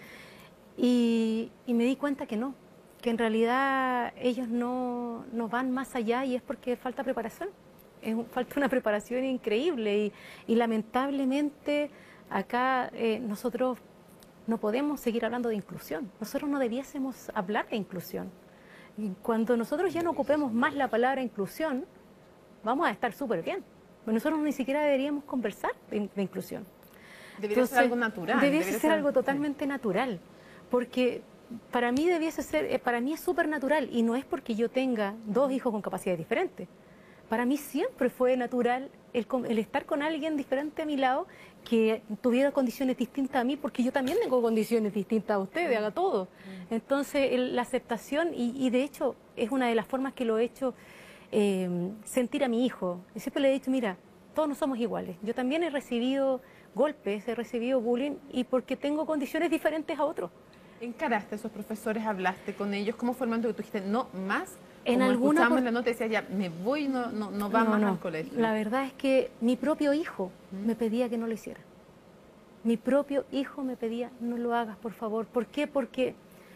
[SPEAKER 3] y, y me di cuenta que no, que en realidad ellos no, no van más allá, y es porque falta preparación, es, falta una preparación increíble, y, y lamentablemente acá eh, nosotros no podemos seguir hablando de inclusión, nosotros no debiésemos hablar de inclusión. Y cuando nosotros ya no ocupemos más la palabra inclusión, vamos a estar súper bien. Nosotros ni siquiera deberíamos conversar de, de inclusión.
[SPEAKER 1] Debería
[SPEAKER 3] Entonces,
[SPEAKER 1] ser algo natural.
[SPEAKER 3] Debiese ser,
[SPEAKER 1] ser
[SPEAKER 3] algo totalmente sí. natural, porque para mí debiese ser, para mí es súper natural, y no es porque yo tenga dos hijos con capacidades diferentes. Para mí siempre fue natural el, el estar con alguien diferente a mi lado, que tuviera condiciones distintas a mí, porque yo también tengo condiciones distintas a ustedes, a todos. Entonces, el, la aceptación, y, y de hecho es una de las formas que lo he hecho eh, sentir a mi hijo. Y siempre le he dicho, mira, todos no somos iguales. Yo también he recibido golpes, he recibido bullying, y porque tengo condiciones diferentes a otros.
[SPEAKER 1] ¿Encaraste a esos profesores? ¿Hablaste con ellos? ¿Cómo fue el momento que tú dijiste, no más?
[SPEAKER 3] En
[SPEAKER 1] Como
[SPEAKER 3] alguna
[SPEAKER 1] escuchamos
[SPEAKER 3] por...
[SPEAKER 1] en la nota, decía ya, me voy, no, no, no va
[SPEAKER 3] no,
[SPEAKER 1] más
[SPEAKER 3] no.
[SPEAKER 1] al colegio.
[SPEAKER 3] La verdad es que mi propio hijo ¿Mm? me pedía que no lo hiciera. Mi propio hijo me pedía, no lo hagas, por favor. ¿Por qué? Porque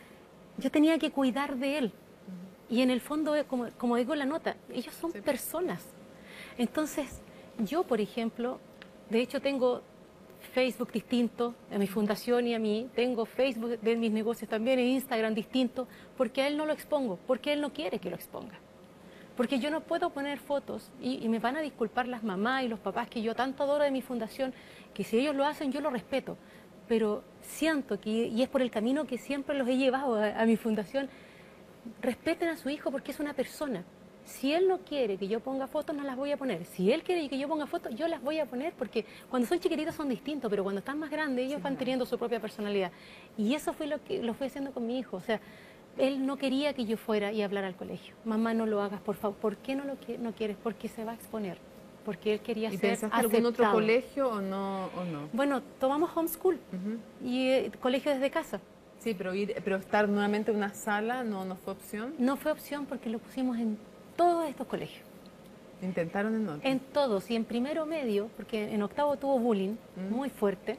[SPEAKER 3] yo tenía que cuidar de él. Y en el fondo, como, como digo en la nota, ellos son sí. personas. Entonces, yo, por ejemplo, de hecho tengo Facebook distinto a mi fundación y a mí, tengo Facebook de mis negocios también, e Instagram distinto, porque a él no lo expongo, porque él no quiere que lo exponga. Porque yo no puedo poner fotos, y, y me van a disculpar las mamás y los papás que yo tanto adoro de mi fundación, que si ellos lo hacen yo lo respeto, pero siento que, y es por el camino que siempre los he llevado a, a mi fundación, respeten a su hijo porque es una persona. Si él no quiere que yo ponga fotos, no las voy a poner. Si él quiere que yo ponga fotos, yo las voy a poner, porque cuando son chiquititos son distintos, pero cuando están más grandes ellos sí, van teniendo su propia personalidad. Y eso fue lo que lo fui haciendo con mi hijo. O sea, él no quería que yo fuera y hablara al colegio. Mamá, no lo hagas, por favor. ¿Por qué no lo no quieres? Porque se va a exponer. Porque él quería ser aceptado. ¿Y pensaste algún
[SPEAKER 1] otro colegio o no? O no?
[SPEAKER 3] Bueno, tomamos homeschool uh-huh. y eh, colegio desde casa.
[SPEAKER 1] Sí, pero, ir, pero estar nuevamente en una sala no, no fue opción.
[SPEAKER 3] No fue opción porque lo pusimos en todos estos colegios.
[SPEAKER 1] ¿Intentaron en otros?
[SPEAKER 3] En todos, y en primero medio, porque en octavo tuvo bullying mm. muy fuerte,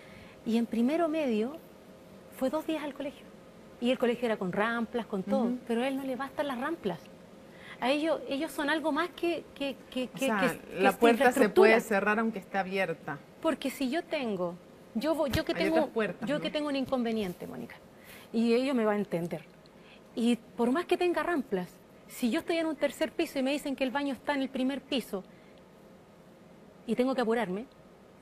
[SPEAKER 3] y en primero medio fue dos días al colegio. Y el colegio era con ramplas, con todo, uh-huh. pero a él no le bastan las ramplas. A ellos, ellos son algo más que... que, que,
[SPEAKER 1] o sea,
[SPEAKER 3] que, que
[SPEAKER 1] la puerta se puede cerrar aunque esté abierta.
[SPEAKER 3] Porque si yo tengo, yo, yo, que, tengo, puertas, yo ¿no? que tengo un inconveniente, Mónica, y ellos me van a entender, y por más que tenga ramplas, si yo estoy en un tercer piso y me dicen que el baño está en el primer piso y tengo que apurarme,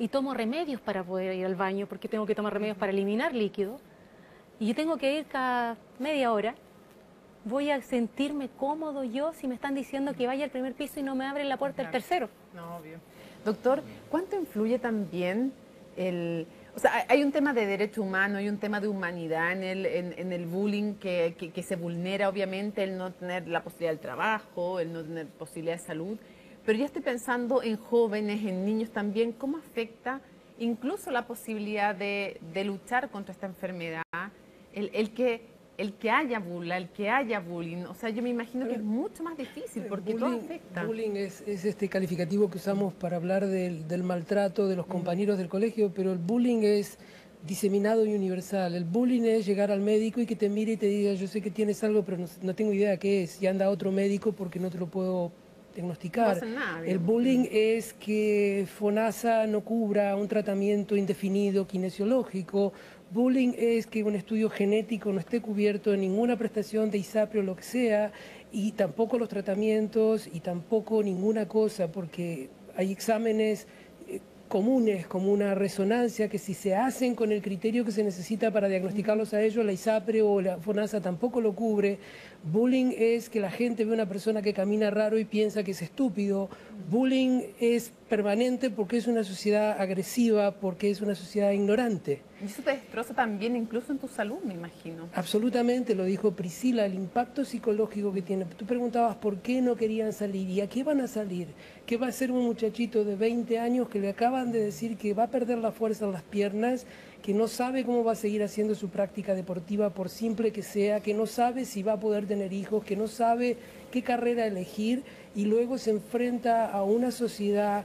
[SPEAKER 3] y tomo remedios para poder ir al baño, porque tengo que tomar remedios para eliminar líquido, y yo tengo que ir cada media hora, voy a sentirme cómodo yo si me están diciendo que vaya al primer piso y no me abren la puerta del tercero.
[SPEAKER 1] No, obvio. Doctor, ¿cuánto influye también el... O sea, hay un tema de derecho humano, hay un tema de humanidad en el, en, en el bullying que, que, que se vulnera, obviamente, el no tener la posibilidad del trabajo, el no tener posibilidad de salud, pero ya estoy pensando en jóvenes, en niños también, ¿cómo afecta incluso la posibilidad de, de luchar contra esta enfermedad? El, el, que, el que haya burla, el que haya bullying, o sea, yo me imagino que es mucho más difícil porque
[SPEAKER 2] bullying,
[SPEAKER 1] todo afecta.
[SPEAKER 2] Bullying es, es este calificativo que usamos para hablar del, del maltrato de los compañeros del colegio, pero el bullying es diseminado y universal. El bullying es llegar al médico y que te mire y te diga, yo sé que tienes algo, pero no, no tengo idea qué es, y anda a otro médico porque no te lo puedo diagnosticar.
[SPEAKER 1] No hacen nada,
[SPEAKER 2] el bullying es que FONASA no cubra un tratamiento indefinido kinesiológico. Bullying es que un estudio genético no esté cubierto en ninguna prestación de ISAPRE o lo que sea, y tampoco los tratamientos y tampoco ninguna cosa, porque hay exámenes comunes como una resonancia que si se hacen con el criterio que se necesita para diagnosticarlos a ellos, la ISAPRE o la FONASA tampoco lo cubre. Bullying es que la gente ve a una persona que camina raro y piensa que es estúpido. Bullying es permanente porque es una sociedad agresiva, porque es una sociedad ignorante.
[SPEAKER 1] Y eso te destroza también incluso en tu salud, me imagino.
[SPEAKER 2] Absolutamente, lo dijo Priscila, el impacto psicológico que tiene. Tú preguntabas por qué no querían salir y a qué van a salir. ¿Qué va a ser un muchachito de veinte años que le acaban de decir que va a perder la fuerza en las piernas, que no sabe cómo va a seguir haciendo su práctica deportiva por simple que sea, que no sabe si va a poder tener hijos, que no sabe qué carrera elegir, y luego se enfrenta a una sociedad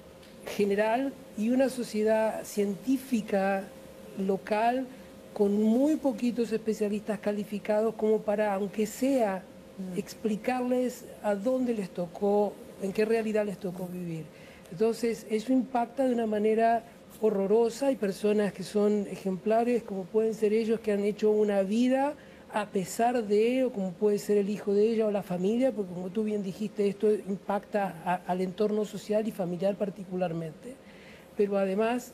[SPEAKER 2] general y una sociedad científica local con muy poquitos especialistas calificados como para, aunque sea, explicarles a dónde les tocó, en qué realidad les tocó vivir. Entonces, eso impacta de una manera horrorosa. Hay personas que son ejemplares, como pueden ser ellos, que han hecho una vida a pesar de, o como puede ser el hijo de ella o la familia, porque como tú bien dijiste, esto impacta a, al entorno social y familiar particularmente. Pero además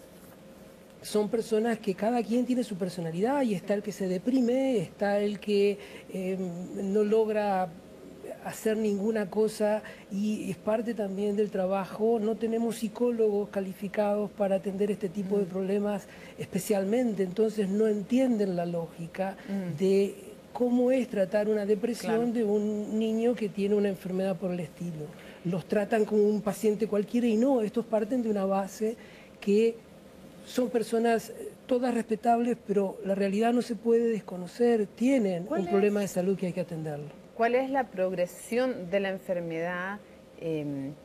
[SPEAKER 2] son personas que cada quien tiene su personalidad, y está el que se deprime, está el que eh, no logra hacer ninguna cosa, y es parte también del trabajo. No tenemos psicólogos calificados para atender este tipo de problemas especialmente, entonces no entienden la lógica mm. de cómo es tratar una depresión claro. de un niño que tiene una enfermedad por el estilo. Los tratan como un paciente cualquiera, y no, estos parten de una base que son personas todas respetables, pero la realidad no se puede desconocer, tienen un es? problema de salud que hay que atenderlo.
[SPEAKER 1] ¿Cuál es la progresión de la enfermedad eh,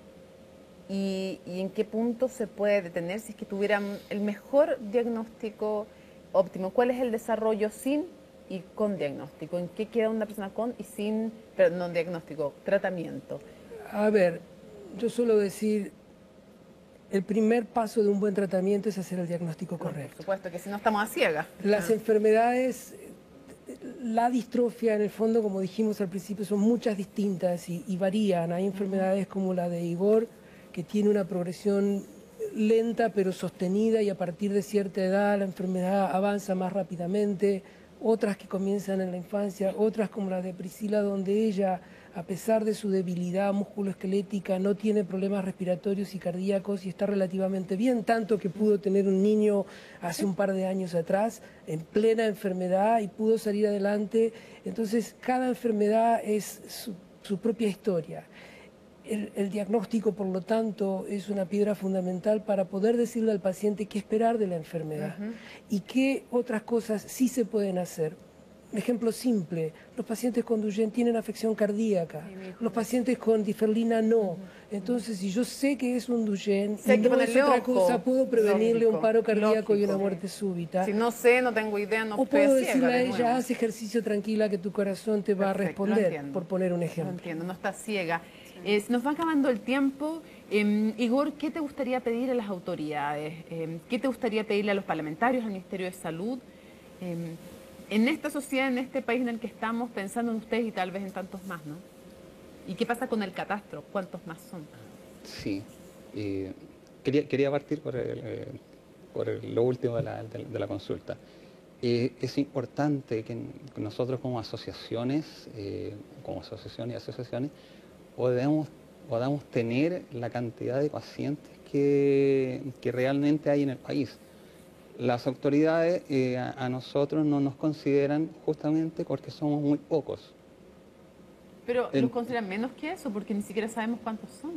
[SPEAKER 1] y, y en qué punto se puede detener si es que tuvieran el mejor diagnóstico óptimo? ¿Cuál es el desarrollo sin y con diagnóstico? ¿En qué queda una persona con y sin, pero no diagnóstico, tratamiento?
[SPEAKER 2] A ver, yo suelo decir, el primer paso de un buen tratamiento es hacer el diagnóstico correcto.
[SPEAKER 1] No, por supuesto, que si no estamos a ciegas.
[SPEAKER 2] Las ah. enfermedades... La distrofia, en el fondo, como dijimos al principio, son muchas distintas y, y varían. Hay enfermedades como la de Igor, que tiene una progresión lenta pero sostenida, y a partir de cierta edad la enfermedad avanza más rápidamente. Otras que comienzan en la infancia, otras como la de Priscila, donde ella, a pesar de su debilidad musculoesquelética, no tiene problemas respiratorios y cardíacos y está relativamente bien, tanto que pudo tener un niño hace un par de años atrás en plena enfermedad y pudo salir adelante. Entonces, cada enfermedad es su, su propia historia. El, el diagnóstico, por lo tanto, es una piedra fundamental para poder decirle al paciente qué esperar de la enfermedad uh-huh. y qué otras cosas sí se pueden hacer. Un ejemplo simple, los pacientes con Duchenne tienen afección cardíaca, sí, los pacientes con diferlina no. Uh-huh. Entonces, si yo sé que es un Duchenne
[SPEAKER 1] sé
[SPEAKER 2] y no es otra
[SPEAKER 1] ojo.
[SPEAKER 2] cosa, puedo prevenirle
[SPEAKER 1] Lógico.
[SPEAKER 2] un paro cardíaco
[SPEAKER 1] Lógico.
[SPEAKER 2] y una muerte súbita.
[SPEAKER 1] Si no sé, no tengo idea, no
[SPEAKER 2] o puedo decirle a
[SPEAKER 1] ella,
[SPEAKER 2] ella, haz ejercicio tranquila que tu corazón te va
[SPEAKER 1] Perfecto,
[SPEAKER 2] a responder, por poner un ejemplo.
[SPEAKER 1] Lo entiendo, no está ciega. Eh, se nos va acabando el tiempo. Eh, Igor, ¿qué te gustaría pedir a las autoridades? Eh, ¿Qué te gustaría pedirle a los parlamentarios, al Ministerio de Salud? Eh, en esta sociedad, en este país en el que estamos, pensando en ustedes y tal vez en tantos más, ¿no? ¿Y qué pasa con el catastro? ¿Cuántos más son?
[SPEAKER 7] Sí. Eh, quería, quería partir por, el, eh, por el- lo último de la, de, de la consulta. Eh, es importante que nosotros como asociaciones, eh, como asociaciones y asociaciones, podamos, podamos tener la cantidad de pacientes que, que realmente hay en el país. Las autoridades eh, a, a nosotros no nos consideran justamente porque somos muy pocos.
[SPEAKER 1] Pero
[SPEAKER 7] En-
[SPEAKER 1] los consideran menos que eso, porque ni siquiera sabemos cuántos son.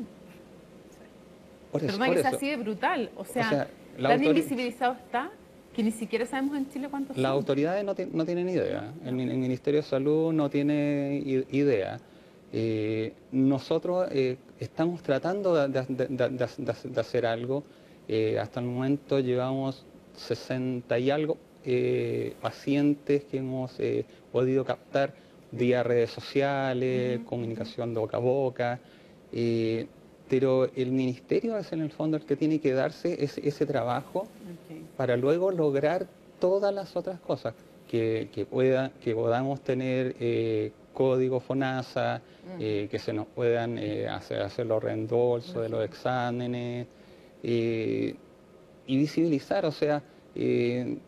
[SPEAKER 7] Por eso,
[SPEAKER 1] Perdona
[SPEAKER 7] por
[SPEAKER 1] que sea
[SPEAKER 7] eso.
[SPEAKER 1] así de brutal. O sea,
[SPEAKER 7] sea, la
[SPEAKER 1] tan
[SPEAKER 7] autori-
[SPEAKER 1] invisibilizado está que ni siquiera sabemos en Chile cuántos
[SPEAKER 7] Las
[SPEAKER 1] son.
[SPEAKER 7] autoridades no, ti- no tienen idea, el, mi- el Ministerio de Salud no tiene i- idea. Eh, nosotros eh, estamos tratando de, de- de- de- de- de hacer algo. Eh, hasta el momento llevamos sesenta y algo eh, pacientes que hemos eh, podido captar vía redes sociales, comunicación de boca a boca. eh, pero el Ministerio es en el fondo el que tiene que darse ese, ese trabajo
[SPEAKER 1] Ok.
[SPEAKER 7] para luego lograr todas las otras cosas, que, que, pueda, que podamos tener eh, código FONASA, eh, que se nos puedan eh, hacer, hacer los reembolsos de los exámenes eh, y visibilizar, o sea, eh,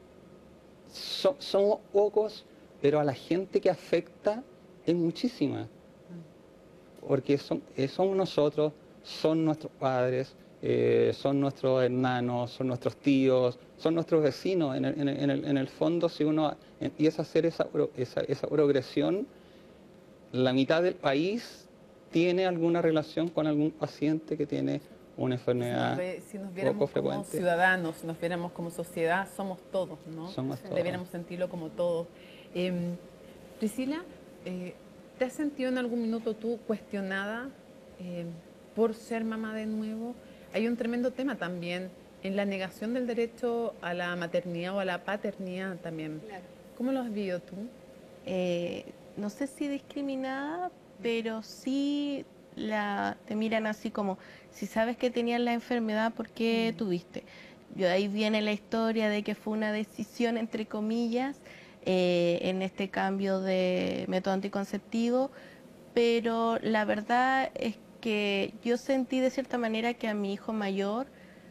[SPEAKER 7] so- somos pocos, pero a la gente que afecta es muchísima, porque son, eh, somos nosotros, son nuestros padres, eh, son nuestros hermanos, son nuestros tíos, son nuestros vecinos. En el, en el- en el- en el fondo, si uno empieza a hacer esa, pro- esa, esa progresión, la mitad del país tiene alguna relación con algún paciente que tiene una
[SPEAKER 1] Si nos,
[SPEAKER 7] enfermedad
[SPEAKER 1] ve- si nos
[SPEAKER 7] poco
[SPEAKER 1] viéramos como
[SPEAKER 7] frecuente.
[SPEAKER 1] ciudadanos, si nos viéramos como sociedad, somos todos, ¿no?
[SPEAKER 7] Somos todos.
[SPEAKER 1] Debiéramos sentirlo como todos. Eh, Priscila, eh, ¿te has sentido en algún minuto tú cuestionada eh, por ser mamá de nuevo? Hay un tremendo tema también en la negación del derecho a la maternidad o a la paternidad también. ¿Cómo lo has vivido tú?
[SPEAKER 5] Eh, no sé si discriminada, pero sí la, te miran así como, si sabes que tenías la enfermedad, ¿por qué tuviste? Yo, ahí viene la historia de que fue una decisión, entre comillas, eh, en este cambio de método anticonceptivo, pero la verdad es que yo sentí de cierta manera que a mi hijo mayor,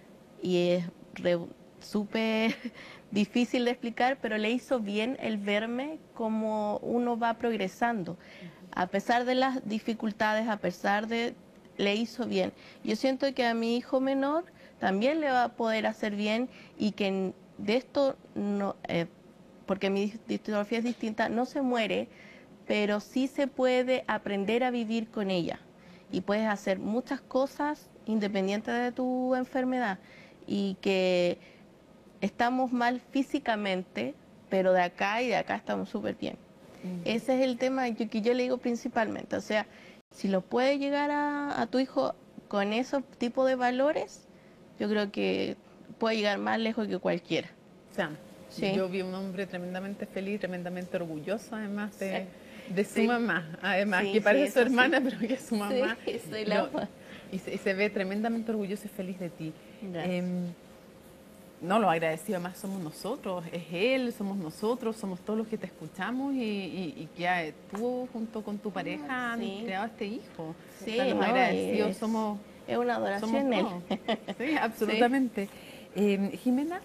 [SPEAKER 5] y es re- súper difícil de explicar, pero le hizo bien el verme como uno va progresando. A pesar de las dificultades, a pesar de... le hizo bien. Yo siento que a mi hijo menor también le va a poder hacer bien y que en- de esto, no, eh, porque mi dis- distrofia es distinta, no se muere, pero sí se puede aprender a vivir con ella. Y puedes hacer muchas cosas independientes de tu enfermedad. Y que estamos mal físicamente, pero de acá y de acá estamos súper bien. Ese es el tema que que yo le digo principalmente. O sea, si lo puedes llegar a, a tu hijo con esos tipos de valores, yo creo que puede llegar más lejos que cualquiera.
[SPEAKER 1] Sam,
[SPEAKER 5] Sí.
[SPEAKER 1] yo vi un hombre tremendamente feliz, tremendamente orgulloso además de, de su
[SPEAKER 5] Sí.
[SPEAKER 1] mamá, además,
[SPEAKER 5] Sí,
[SPEAKER 1] que parece
[SPEAKER 5] sí,
[SPEAKER 1] su
[SPEAKER 5] eso sí.
[SPEAKER 1] hermana, pero que es su mamá.
[SPEAKER 5] Sí, soy la
[SPEAKER 1] No,
[SPEAKER 5] mamá.
[SPEAKER 1] y, se, y se ve tremendamente orgulloso y feliz de ti.
[SPEAKER 5] Gracias.
[SPEAKER 1] Em, no, lo agradecido más somos nosotros, es él, somos nosotros, somos todos los que te escuchamos y, y- y que eh, tú junto con tu pareja han
[SPEAKER 5] Sí.
[SPEAKER 1] creado este hijo.
[SPEAKER 5] Sí,
[SPEAKER 1] O sea, los
[SPEAKER 5] no,
[SPEAKER 1] agradecidos
[SPEAKER 5] es-
[SPEAKER 1] somos,
[SPEAKER 5] Es una
[SPEAKER 1] somos
[SPEAKER 5] adoración él.
[SPEAKER 1] todos. Sí, absolutamente. Em, Jimena,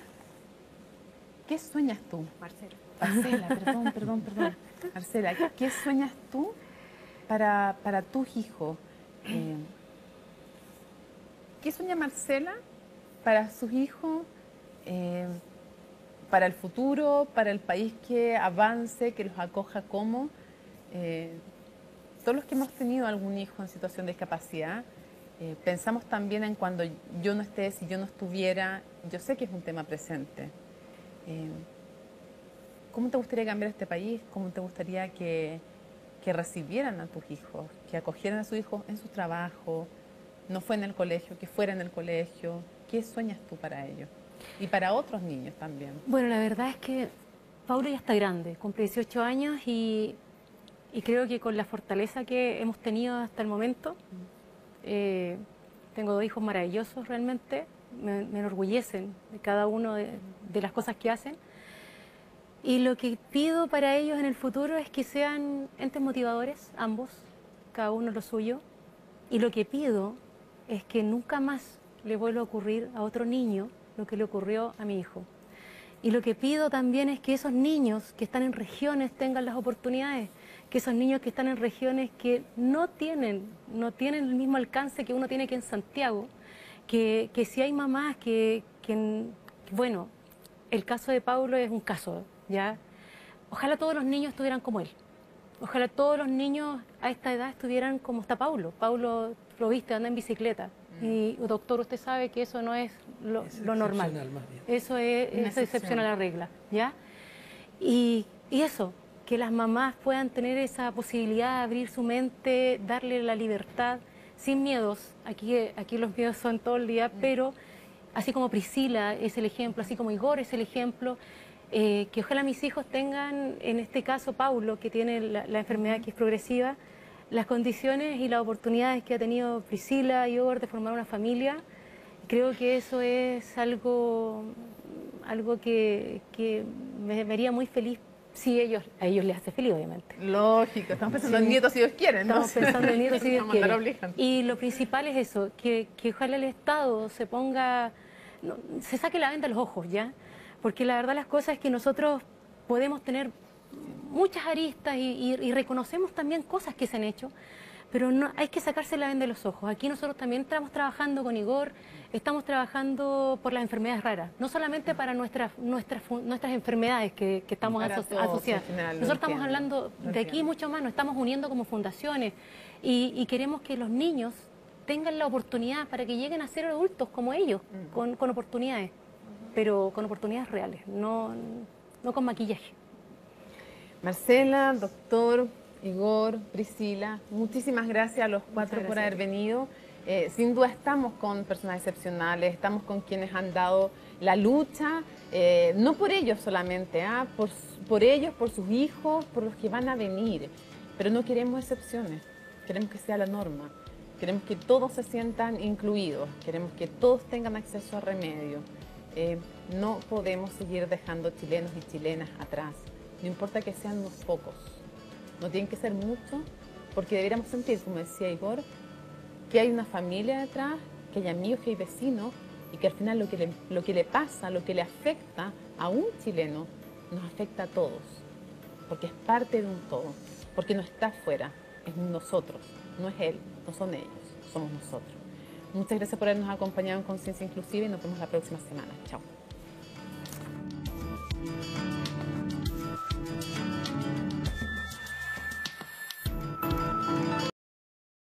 [SPEAKER 1] ¿qué sueñas tú?
[SPEAKER 3] Marcela.
[SPEAKER 1] Marcela, perdón, perdón, perdón. Marcela, ¿qué sueñas tú para, para tus hijos? Eh, ¿Qué sueña Marcela para sus hijos, eh, para el futuro, para el país que avance, que los acoja como? Eh, todos los que hemos tenido algún hijo en situación de discapacidad, eh, pensamos también en cuando yo no esté, si yo no estuviera. Yo sé que es un tema presente. Eh, ¿Cómo te gustaría cambiar este país? ¿Cómo te gustaría que, que recibieran a tus hijos, que acogieran a sus hijos en su trabajo? No fue en el colegio, que fuera en el colegio. ¿Qué sueñas tú para ellos? Y para otros niños también.
[SPEAKER 3] Bueno, la verdad es que Paulo ya está grande, cumple dieciocho años y, y creo que con la fortaleza que hemos tenido hasta el momento, eh, tengo dos hijos maravillosos realmente, me, me enorgullecen de cada uno de, de las cosas que hacen. Y lo que pido para ellos en el futuro es que sean entes motivadores, ambos, cada uno lo suyo. Y lo que pido es que nunca más le vuelva a ocurrir a otro niño lo que le ocurrió a mi hijo. Y lo que pido también es que esos niños que están en regiones tengan las oportunidades, que esos niños que están en regiones que no tienen, no tienen el mismo alcance que uno tiene aquí en Santiago, que, que si hay mamás que, que, bueno, el caso de Paulo es un caso, ¿ya? Ojalá todos los niños estuvieran como él. Ojalá todos los niños a esta edad estuvieran como está Paulo. Paulo, lo viste, anda en bicicleta. Mm. Y, doctor, usted sabe que eso no es lo, es lo normal. Más bien. Eso es, es excepción a la regla, ¿ya? Y, y eso, que las mamás puedan tener esa posibilidad de abrir su mente, darle la libertad, sin miedos. Aquí, aquí los miedos son todo el día, mm. pero así como Priscila es el ejemplo, así como Igor es el ejemplo, Eh, que ojalá mis hijos tengan, en este caso Paulo, que tiene la, la enfermedad que es progresiva, las condiciones y las oportunidades que ha tenido Priscila y Igor de formar una familia. Creo que eso es algo, algo que, que me, me haría muy feliz si ellos, a ellos les hace feliz, obviamente.
[SPEAKER 1] Lógico, estamos pensando sí. en nietos si Dios quiere, ¿no?
[SPEAKER 3] Estamos pensando en nietos si Dios quiere. Y lo principal es eso, que, que ojalá el Estado se ponga, no, se saque la venda de los ojos, ¿ya? Porque la verdad las cosas es que nosotros podemos tener muchas aristas y, y, y reconocemos también cosas que se han hecho, pero no, hay que sacarse la venda de los ojos. Aquí nosotros también estamos trabajando con Igor, estamos trabajando por las enfermedades raras, no solamente para nuestras nuestras nuestras enfermedades que, que estamos aso asociadas. Nosotros estamos hablando de aquí mucho más, nos estamos uniendo como fundaciones y, y queremos que los niños tengan la oportunidad para que lleguen a ser adultos como ellos, con, con oportunidades. Pero con oportunidades reales, no, no con maquillaje.
[SPEAKER 1] Marcela, doctor, Igor, Priscila, muchísimas gracias a los cuatro gracias por haber venido. Eh, sin duda estamos con personas excepcionales, estamos con quienes han dado la lucha, eh, no por ellos solamente, ¿eh? por, por ellos, por sus hijos, por los que van a venir. Pero no queremos excepciones, queremos que sea la norma. Queremos que todos se sientan incluidos, queremos que todos tengan acceso a remedio. Eh, no podemos seguir dejando chilenos y chilenas atrás, no importa que sean unos pocos, no tienen que ser muchos, porque deberíamos sentir, como decía Igor, que hay una familia detrás, que hay amigos, que hay vecinos, y que al final lo que le, lo que le pasa, lo que le afecta a un chileno, nos afecta a todos, porque es parte de un todo, porque no está afuera, es nosotros, no es él, no son ellos, somos nosotros. Muchas gracias por habernos acompañado en Conciencia Inclusiva y nos vemos la próxima semana. Chao.